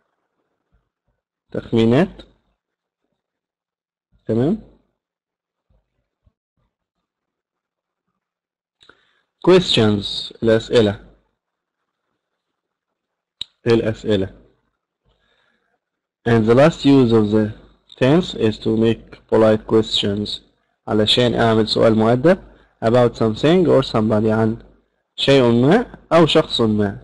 Speaker 2: تخمينات. تمام. questions الأسئلة. and the last use of the tense is to make polite questions علشان أعمل سؤال مؤدب about something or somebody عن شيء ما أو شخص ما.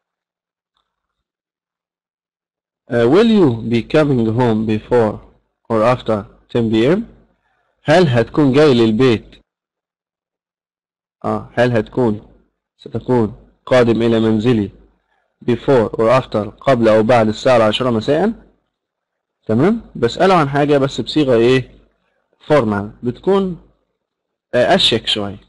Speaker 2: will you be coming home before or after 10 p.m. هل هتكون جاي للبيت هل ستكون قادم إلى منزلي before or after قبل أو بعد الساعة 10 مساء. تمام. بسأله عن حاجة بس بصيغة إيه؟ formal بتكون أشيك شوية.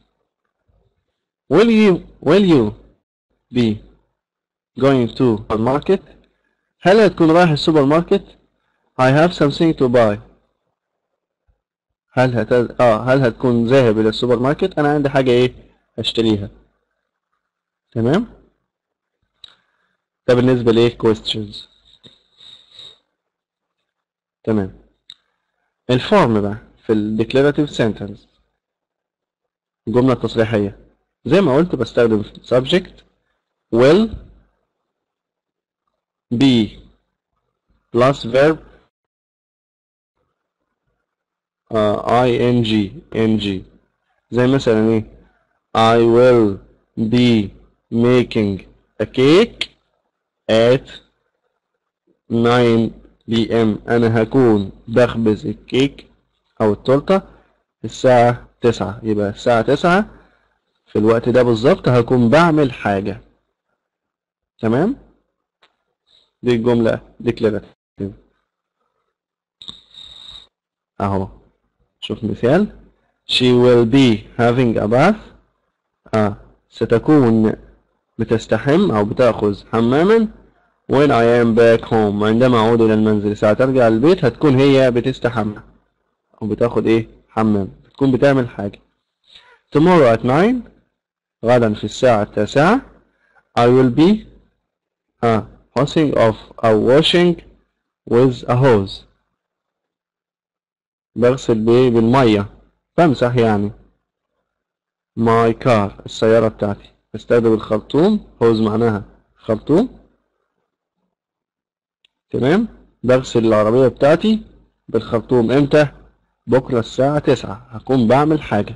Speaker 2: will you be going to the market هل هتكون رايح السوبر ماركت. I have something to buy هل هتكون ذاهب إلى السوبر ماركت. أنا عندي حاجة إيه أشتريها. تمام. ده بالنسبة لإيه questions. تمام. الفورم بقى في ال declarative sentence، الجملة التصريحية، زي ما قلت بستخدم subject will be plus verb ing زي مثلا ايه I will be making a cake at 9 p.m. أنا هكون بخبز الكيك أو التورتة الساعة 9. يبقى الساعة 9 في الوقت ده بالظبط هكون بعمل حاجة. تمام؟ دي الجملة declarative. أهو شوف مثال. She will be having a bath. ستكون بتستحم أو بتأخذ حماما when I am back home. عندما أعود إلى المنزل، ساعة ترجع البيت هتكون هي بتستحمى أو بتاخد إيه حمام، بتكون بتعمل حاجة. tomorrow at 9. غدا في الساعة 9. I will be hosing off أو washing with a hose. بغسل بالمية، بمسح يعني. my car السيارة بتاعتي، بستخدم الخرطوم. hose معناها خرطوم. تمام. بغسل العربية بتاعتي بالخرطوم امتى؟ بكرة الساعة 9 هكون بعمل حاجة.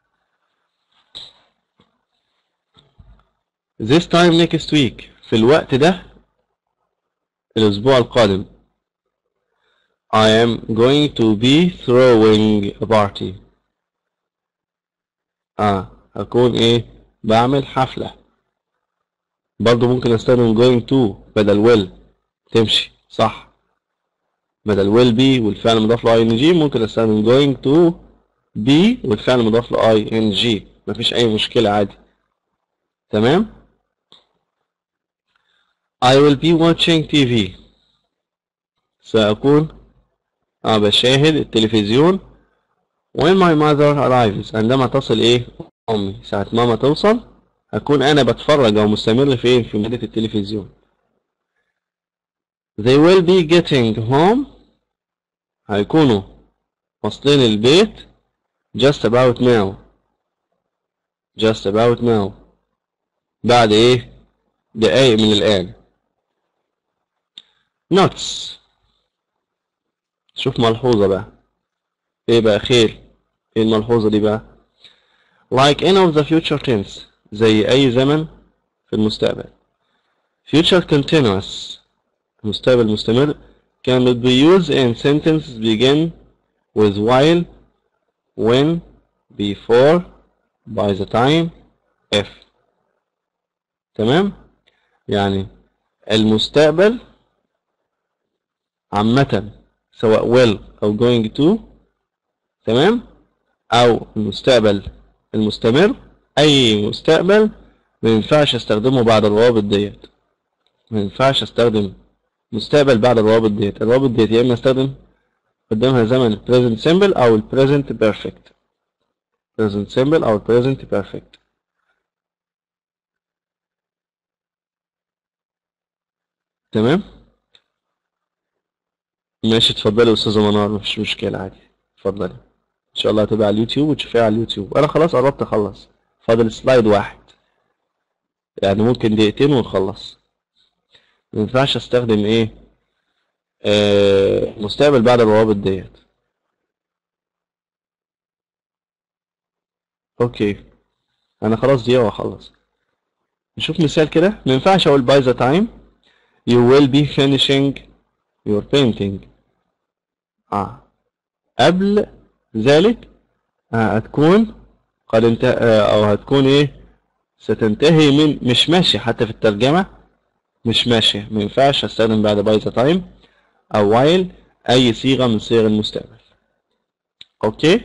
Speaker 2: this time next week في الوقت ده الأسبوع القادم. I am going to be throwing a party. هكون ايه بعمل حفلة. برضو ممكن استخدم going to بدل will، تمشي صح. بدل will be والفعل مضاف له ing ممكن استخدم going to be والفعل مضاف له ing، مفيش اي مشكلة عادي. تمام. I will be watching TV. سأكون بشاهد التلفزيون when my mother arrives. عندما تصل ايه امي، ساعة ماما توصل هكون انا بتفرج او مستمر فين في مشاهدة التلفزيون. they will be getting home. هيكونوا واصلين البيت just about now. just about now بعد ايه دقايق من الان. notes. شوف ملحوظة بقى. ايه بقى خير؟ ايه الملحوظة دي بقى؟ like any of the future tense زي اي زمن في المستقبل. future continuous المستقبل مستمر cannot be used in sentences begin with while, when, before, by the time, if. تمام. يعني المستقبل عامة سواء will أو going to، تمام، أو المستقبل المستمر، أي مستقبل ما ينفعش استخدمه بعد الروابط ديت. ما ينفعش استخدم مستقبل بعد الروابط ديت. الروابط ديت يا إما استخدم قدامها زمن present simple أو present perfect. present simple أو present perfect. تمام. ماشي. اتفضلي يا أستاذة منار، مفيش مشكلة عادي. اتفضلي. إن شاء الله هتبقى على اليوتيوب وتشوفيها على اليوتيوب. أنا خلاص قربت أخلص، فاضل سلايد واحد، يعني ممكن دقيقتين ونخلص. ما ينفعش استخدم ايه مستقبل بعد الروابط ديت. اوكي انا خلاص دقيقة واخلص. نشوف مثال كده. ما ينفعش اقول by the time you will be finishing your painting. قبل ذلك هتكون قد انتهى او هتكون ايه ستنتهي من. مش ماشي حتى في الترجمة، مش ماشي. ما ينفعش استخدم بعد by the time او while اي صيغة من صيغ المستقبل. اوكي.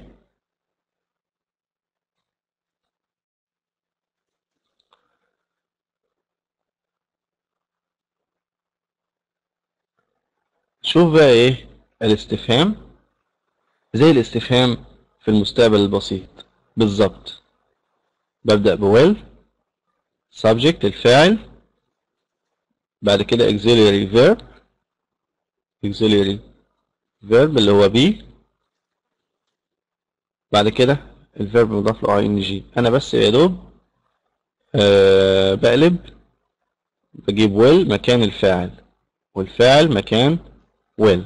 Speaker 2: شوف بقى ايه الاستفهام. زي الاستفهام في المستقبل البسيط بالظبط. ببدأ will subject الفاعل، بعد كده auxiliary verb اللي هو be، بعد كده الفيرب مضاف له ing. انا بس يا دوب بقلب، بجيب will مكان الفاعل والفاعل مكان will.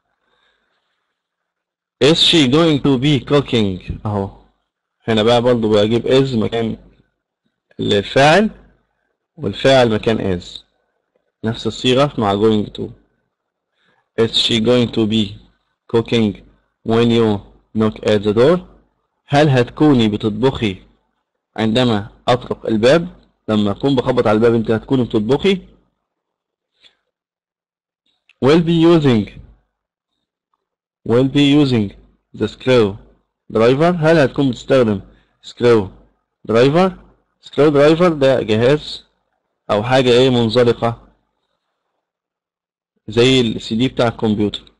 Speaker 2: is she going to be cooking اهو. هنا بقى برضه بجيب is مكان الفاعل والفاعل مكان is، نفس الصيغة مع going to. is she going to be cooking when you knock at the door؟ هل هتكوني بتطبخي عندما أطرق الباب؟ لما أكون بخبط على الباب أنت هتكوني بتطبخي. will be using the screw driver. هل هتكون بتستخدم screw driver ده جهاز أو حاجة منزلقة زي السي دي بتاع الكمبيوتر.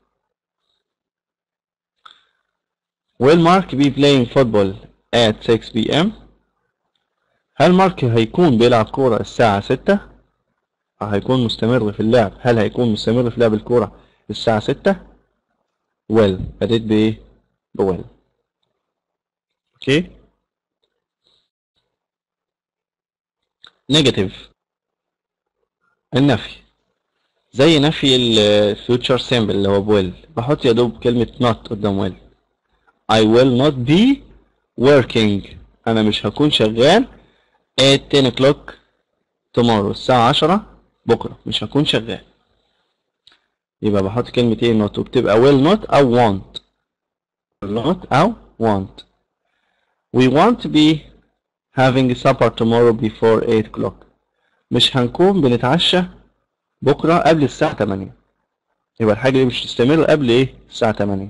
Speaker 2: will Mark be playing football at 6 p.m؟ هل مارك هيكون بيلعب كورة الساعة 6؟ هيكون مستمر في اللعب. هل هيكون مستمر في لعب الكورة الساعة 6؟ will بديت بإيه؟ will. اوكي. نيجاتيف النفي، زي نفي الفيوتشر سيمبل اللي هو will، بحط يا دوب كلمة not قدام will. I will not be working. أنا مش هكون شغال at 10 o'clock tomorrow الساعة 10 بكرة، مش هكون شغال. يبقى بحط كلمة ايه not وبتبقى will not أو want. not أو want. We want to be having supper tomorrow before 8 o'clock. مش هنكون بنتعشى بكرة قبل الساعة 8. يبقى الحاجة دي مش تستمر قبل ايه الساعة 8.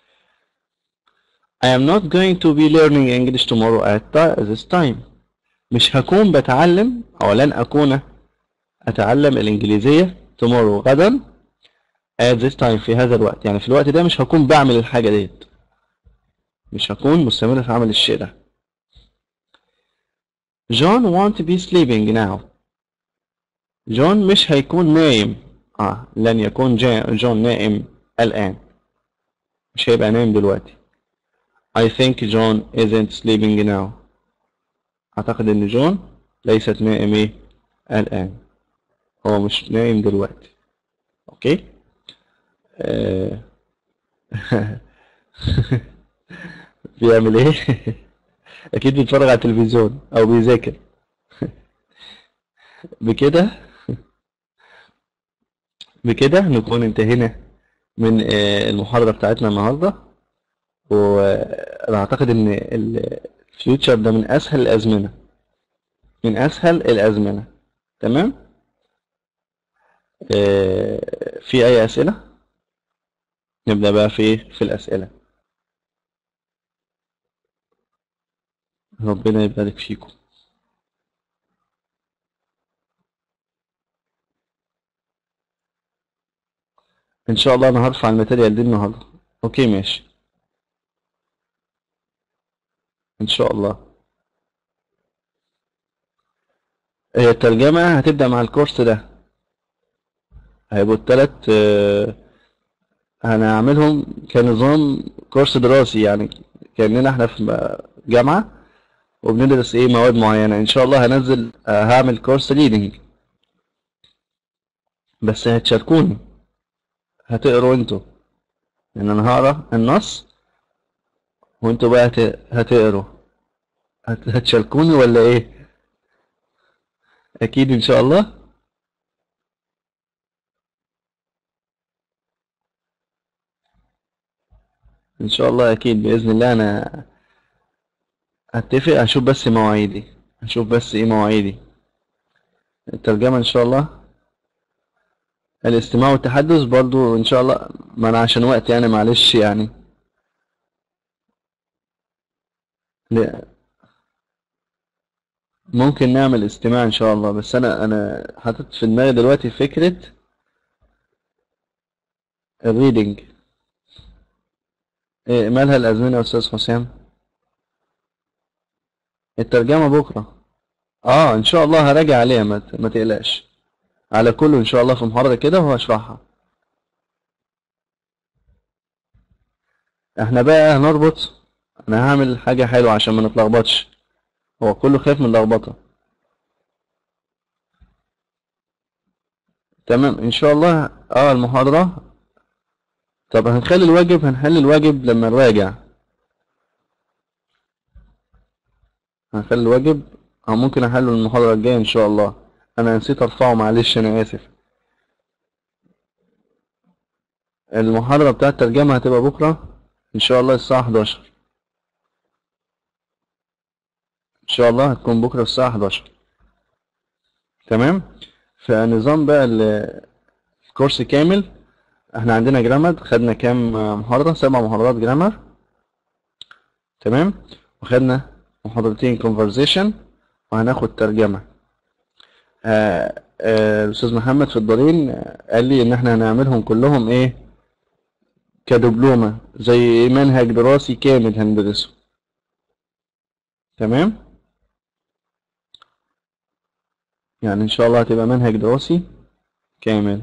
Speaker 2: I am not going to be learning English tomorrow at this time. مش هكون بتعلم أو لن أكون أتعلم الإنجليزية tomorrow غدا at this time في هذا الوقت. يعني في الوقت ده مش هكون بعمل الحاجة ديت، مش هكون مستمر في عمل الشيء ده. John want to be sleeping now. جون مش هيكون نايم. لن يكون جون نائم الآن، مش هيبقى نايم دلوقتي. I think John isn't sleeping now. أعتقد إن جون ليست نائم الآن، هو مش نايم دلوقتي. أوكي. بيعمل إيه؟ أكيد بيتفرج على التلفزيون أو بيذاكر. بكده نكون انتهينا من المحاضرة بتاعتنا النهاردة. وأنا أعتقد إن الفيوتشر ده من أسهل الأزمنة. تمام. في أي أسئلة؟ نبدأ بقى في الأسئلة. ربنا يبارك فيكم. إن شاء الله أنا هرفع الماتيريال دي النهاردة. أوكي ماشي إن شاء الله. هي الترجمة هتبدأ مع الكورس ده، هيبقوا التلات هنعملهم كنظام كورس دراسي، يعني كأننا احنا في جامعة وبندرس مواد معينة. ان شاء الله هنزل هعمل كورس ريدنج، بس هتشاركوني، هتقروا انتوا، يعني انا هقرا النص وانتوا بقى هتقروا. هتشاركوني ولا ايه؟ اكيد ان شاء الله. ان شاء الله اكيد باذن الله. انا هتفق، هشوف بس مواعيدي. الترجمة ان شاء الله، الاستماع والتحدث برضو ان شاء الله. ما انا عشان وقت يعني معلش يعني. لا ممكن نعمل استماع ان شاء الله، بس انا حاطط في دماغي دلوقتي فكرة الريدنج. مالها الازمنة يا استاذ حسام؟ الترجمة بكرة. ان شاء الله هراجع عليها، ما تقلقش، على كله ان شاء الله في محاضرة كده وهشرحها. احنا بقى هنربط انا هعمل حاجة حلوة عشان ما نتلخبطش، هو كله خايف من اللخبطة. تمام ان شاء الله. المحاضرة. طب هنخلي الواجب، هنحل الواجب لما نراجع. هنخلي الواجب، او ممكن احله المحاضرة الجاية ان شاء الله. انا نسيت ارفعه، معلش انا اسف. المحاضرة بتاعة الترجمة هتبقى بكرة ان شاء الله الساعة 11. ان شاء الله هتكون بكرة الساعة 11. تمام. فنظام بقى الكورس كامل. احنا عندنا جرامر، خدنا كام محاضرة؟ 7 محاضرات جرامر. تمام. وخدنا محاضرتين conversation، وهناخد ترجمة. الأستاذ محمد في الدارين قال لي إن احنا هنعملهم كلهم إيه كدبلومة، زي منهج دراسي كامل هندرسه. تمام. يعني إن شاء الله هتبقى منهج دراسي كامل.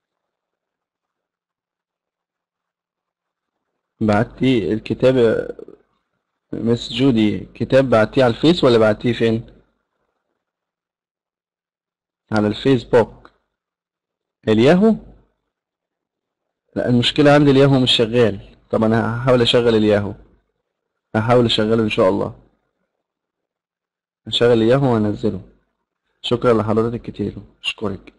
Speaker 2: بعتي الكتاب مس جودي، كتاب بعتيه على الفيس ولا بعتيه فين؟ على الفيسبوك. الياهو؟ لا، المشكلة عندي الياهو مش شغال. طب أنا هحاول أشغل الياهو، هحاول أشغله إن شاء الله. هشغل الياهو وأنزله. شكرا لحضرتك كتير، أشكرك.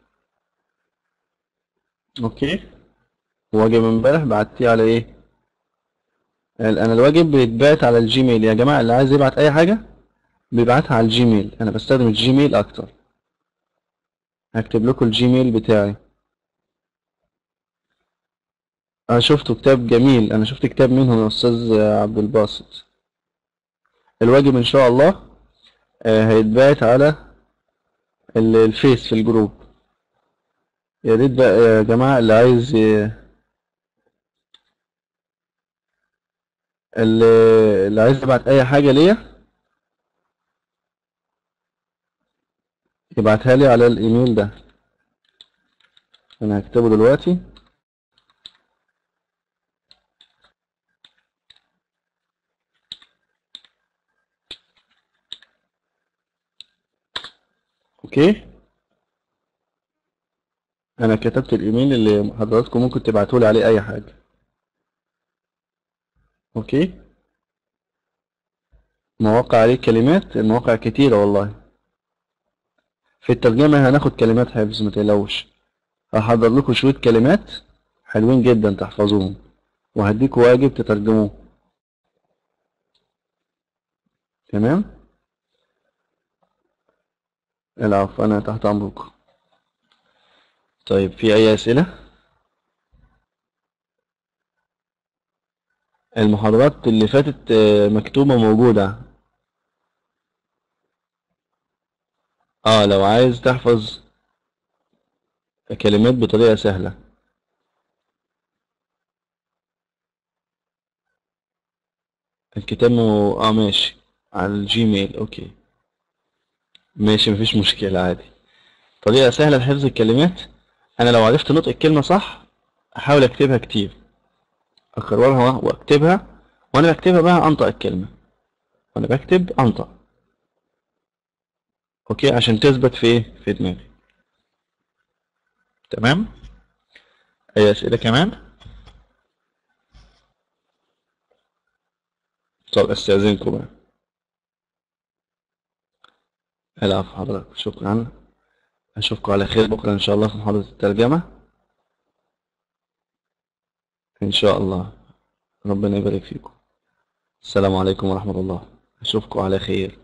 Speaker 2: أوكي. واجب امبارح بعتيه على إيه؟ أنا الواجب بيتبعت على الجيميل يا جماعة، اللي عايز يبعت أي حاجة بيبعتها على الجيميل. أنا بستخدم الجيميل أكتر. هكتب لكم الجيميل بتاعي. أنا شفت كتاب جميل، أنا شفت كتاب منهم يا أستاذ عبد الباسط. الواجب إن شاء الله هيتبعت على الفيس في الجروب. يا ريت بقى يا جماعة اللي اللي عايز يبعت أي حاجة ليا يبعتها لي على الإيميل ده. أنا هكتبه دلوقتي. أوكي. أنا كتبت الإيميل اللي حضراتكم ممكن تبعتوا لي عليه أي حاجة. أوكي. مواقع عليه كلمات، المواقع كتيرة والله. في الترجمة هناخد كلمات حفظ، متقلقوش. هحضر لكم شوية كلمات حلوين جدا تحفظوهم، وهديكوا واجب تترجموه. تمام. العفو، أنا تحت أمركم. طيب في أي أسئلة؟ المحاضرات اللي فاتت مكتوبة موجودة. لو عايز تحفظ كلمات بطريقة سهلة. الكتاب ماشي على الجيميل. اوكي ماشي، مفيش مشكلة، عادي. طريقة سهلة لحفظ الكلمات. انا لو عرفت نطق الكلمة صح احاول اكتبها كتير، اكررها واكتبها، وانا بكتبها بقى انطق الكلمة، وانا بكتب انطق. اوكي، عشان تثبت في ايه في دماغي. تمام. اي اسئلة كمان؟ طب استاذنكم بقى. العفو حضرتك، شكرا. اشوفكم على خير بكرة ان شاء الله في محاضرة الترجمة. ان شاء الله. ربنا يبارك فيكم. السلام عليكم ورحمة الله. اشوفكم على خير.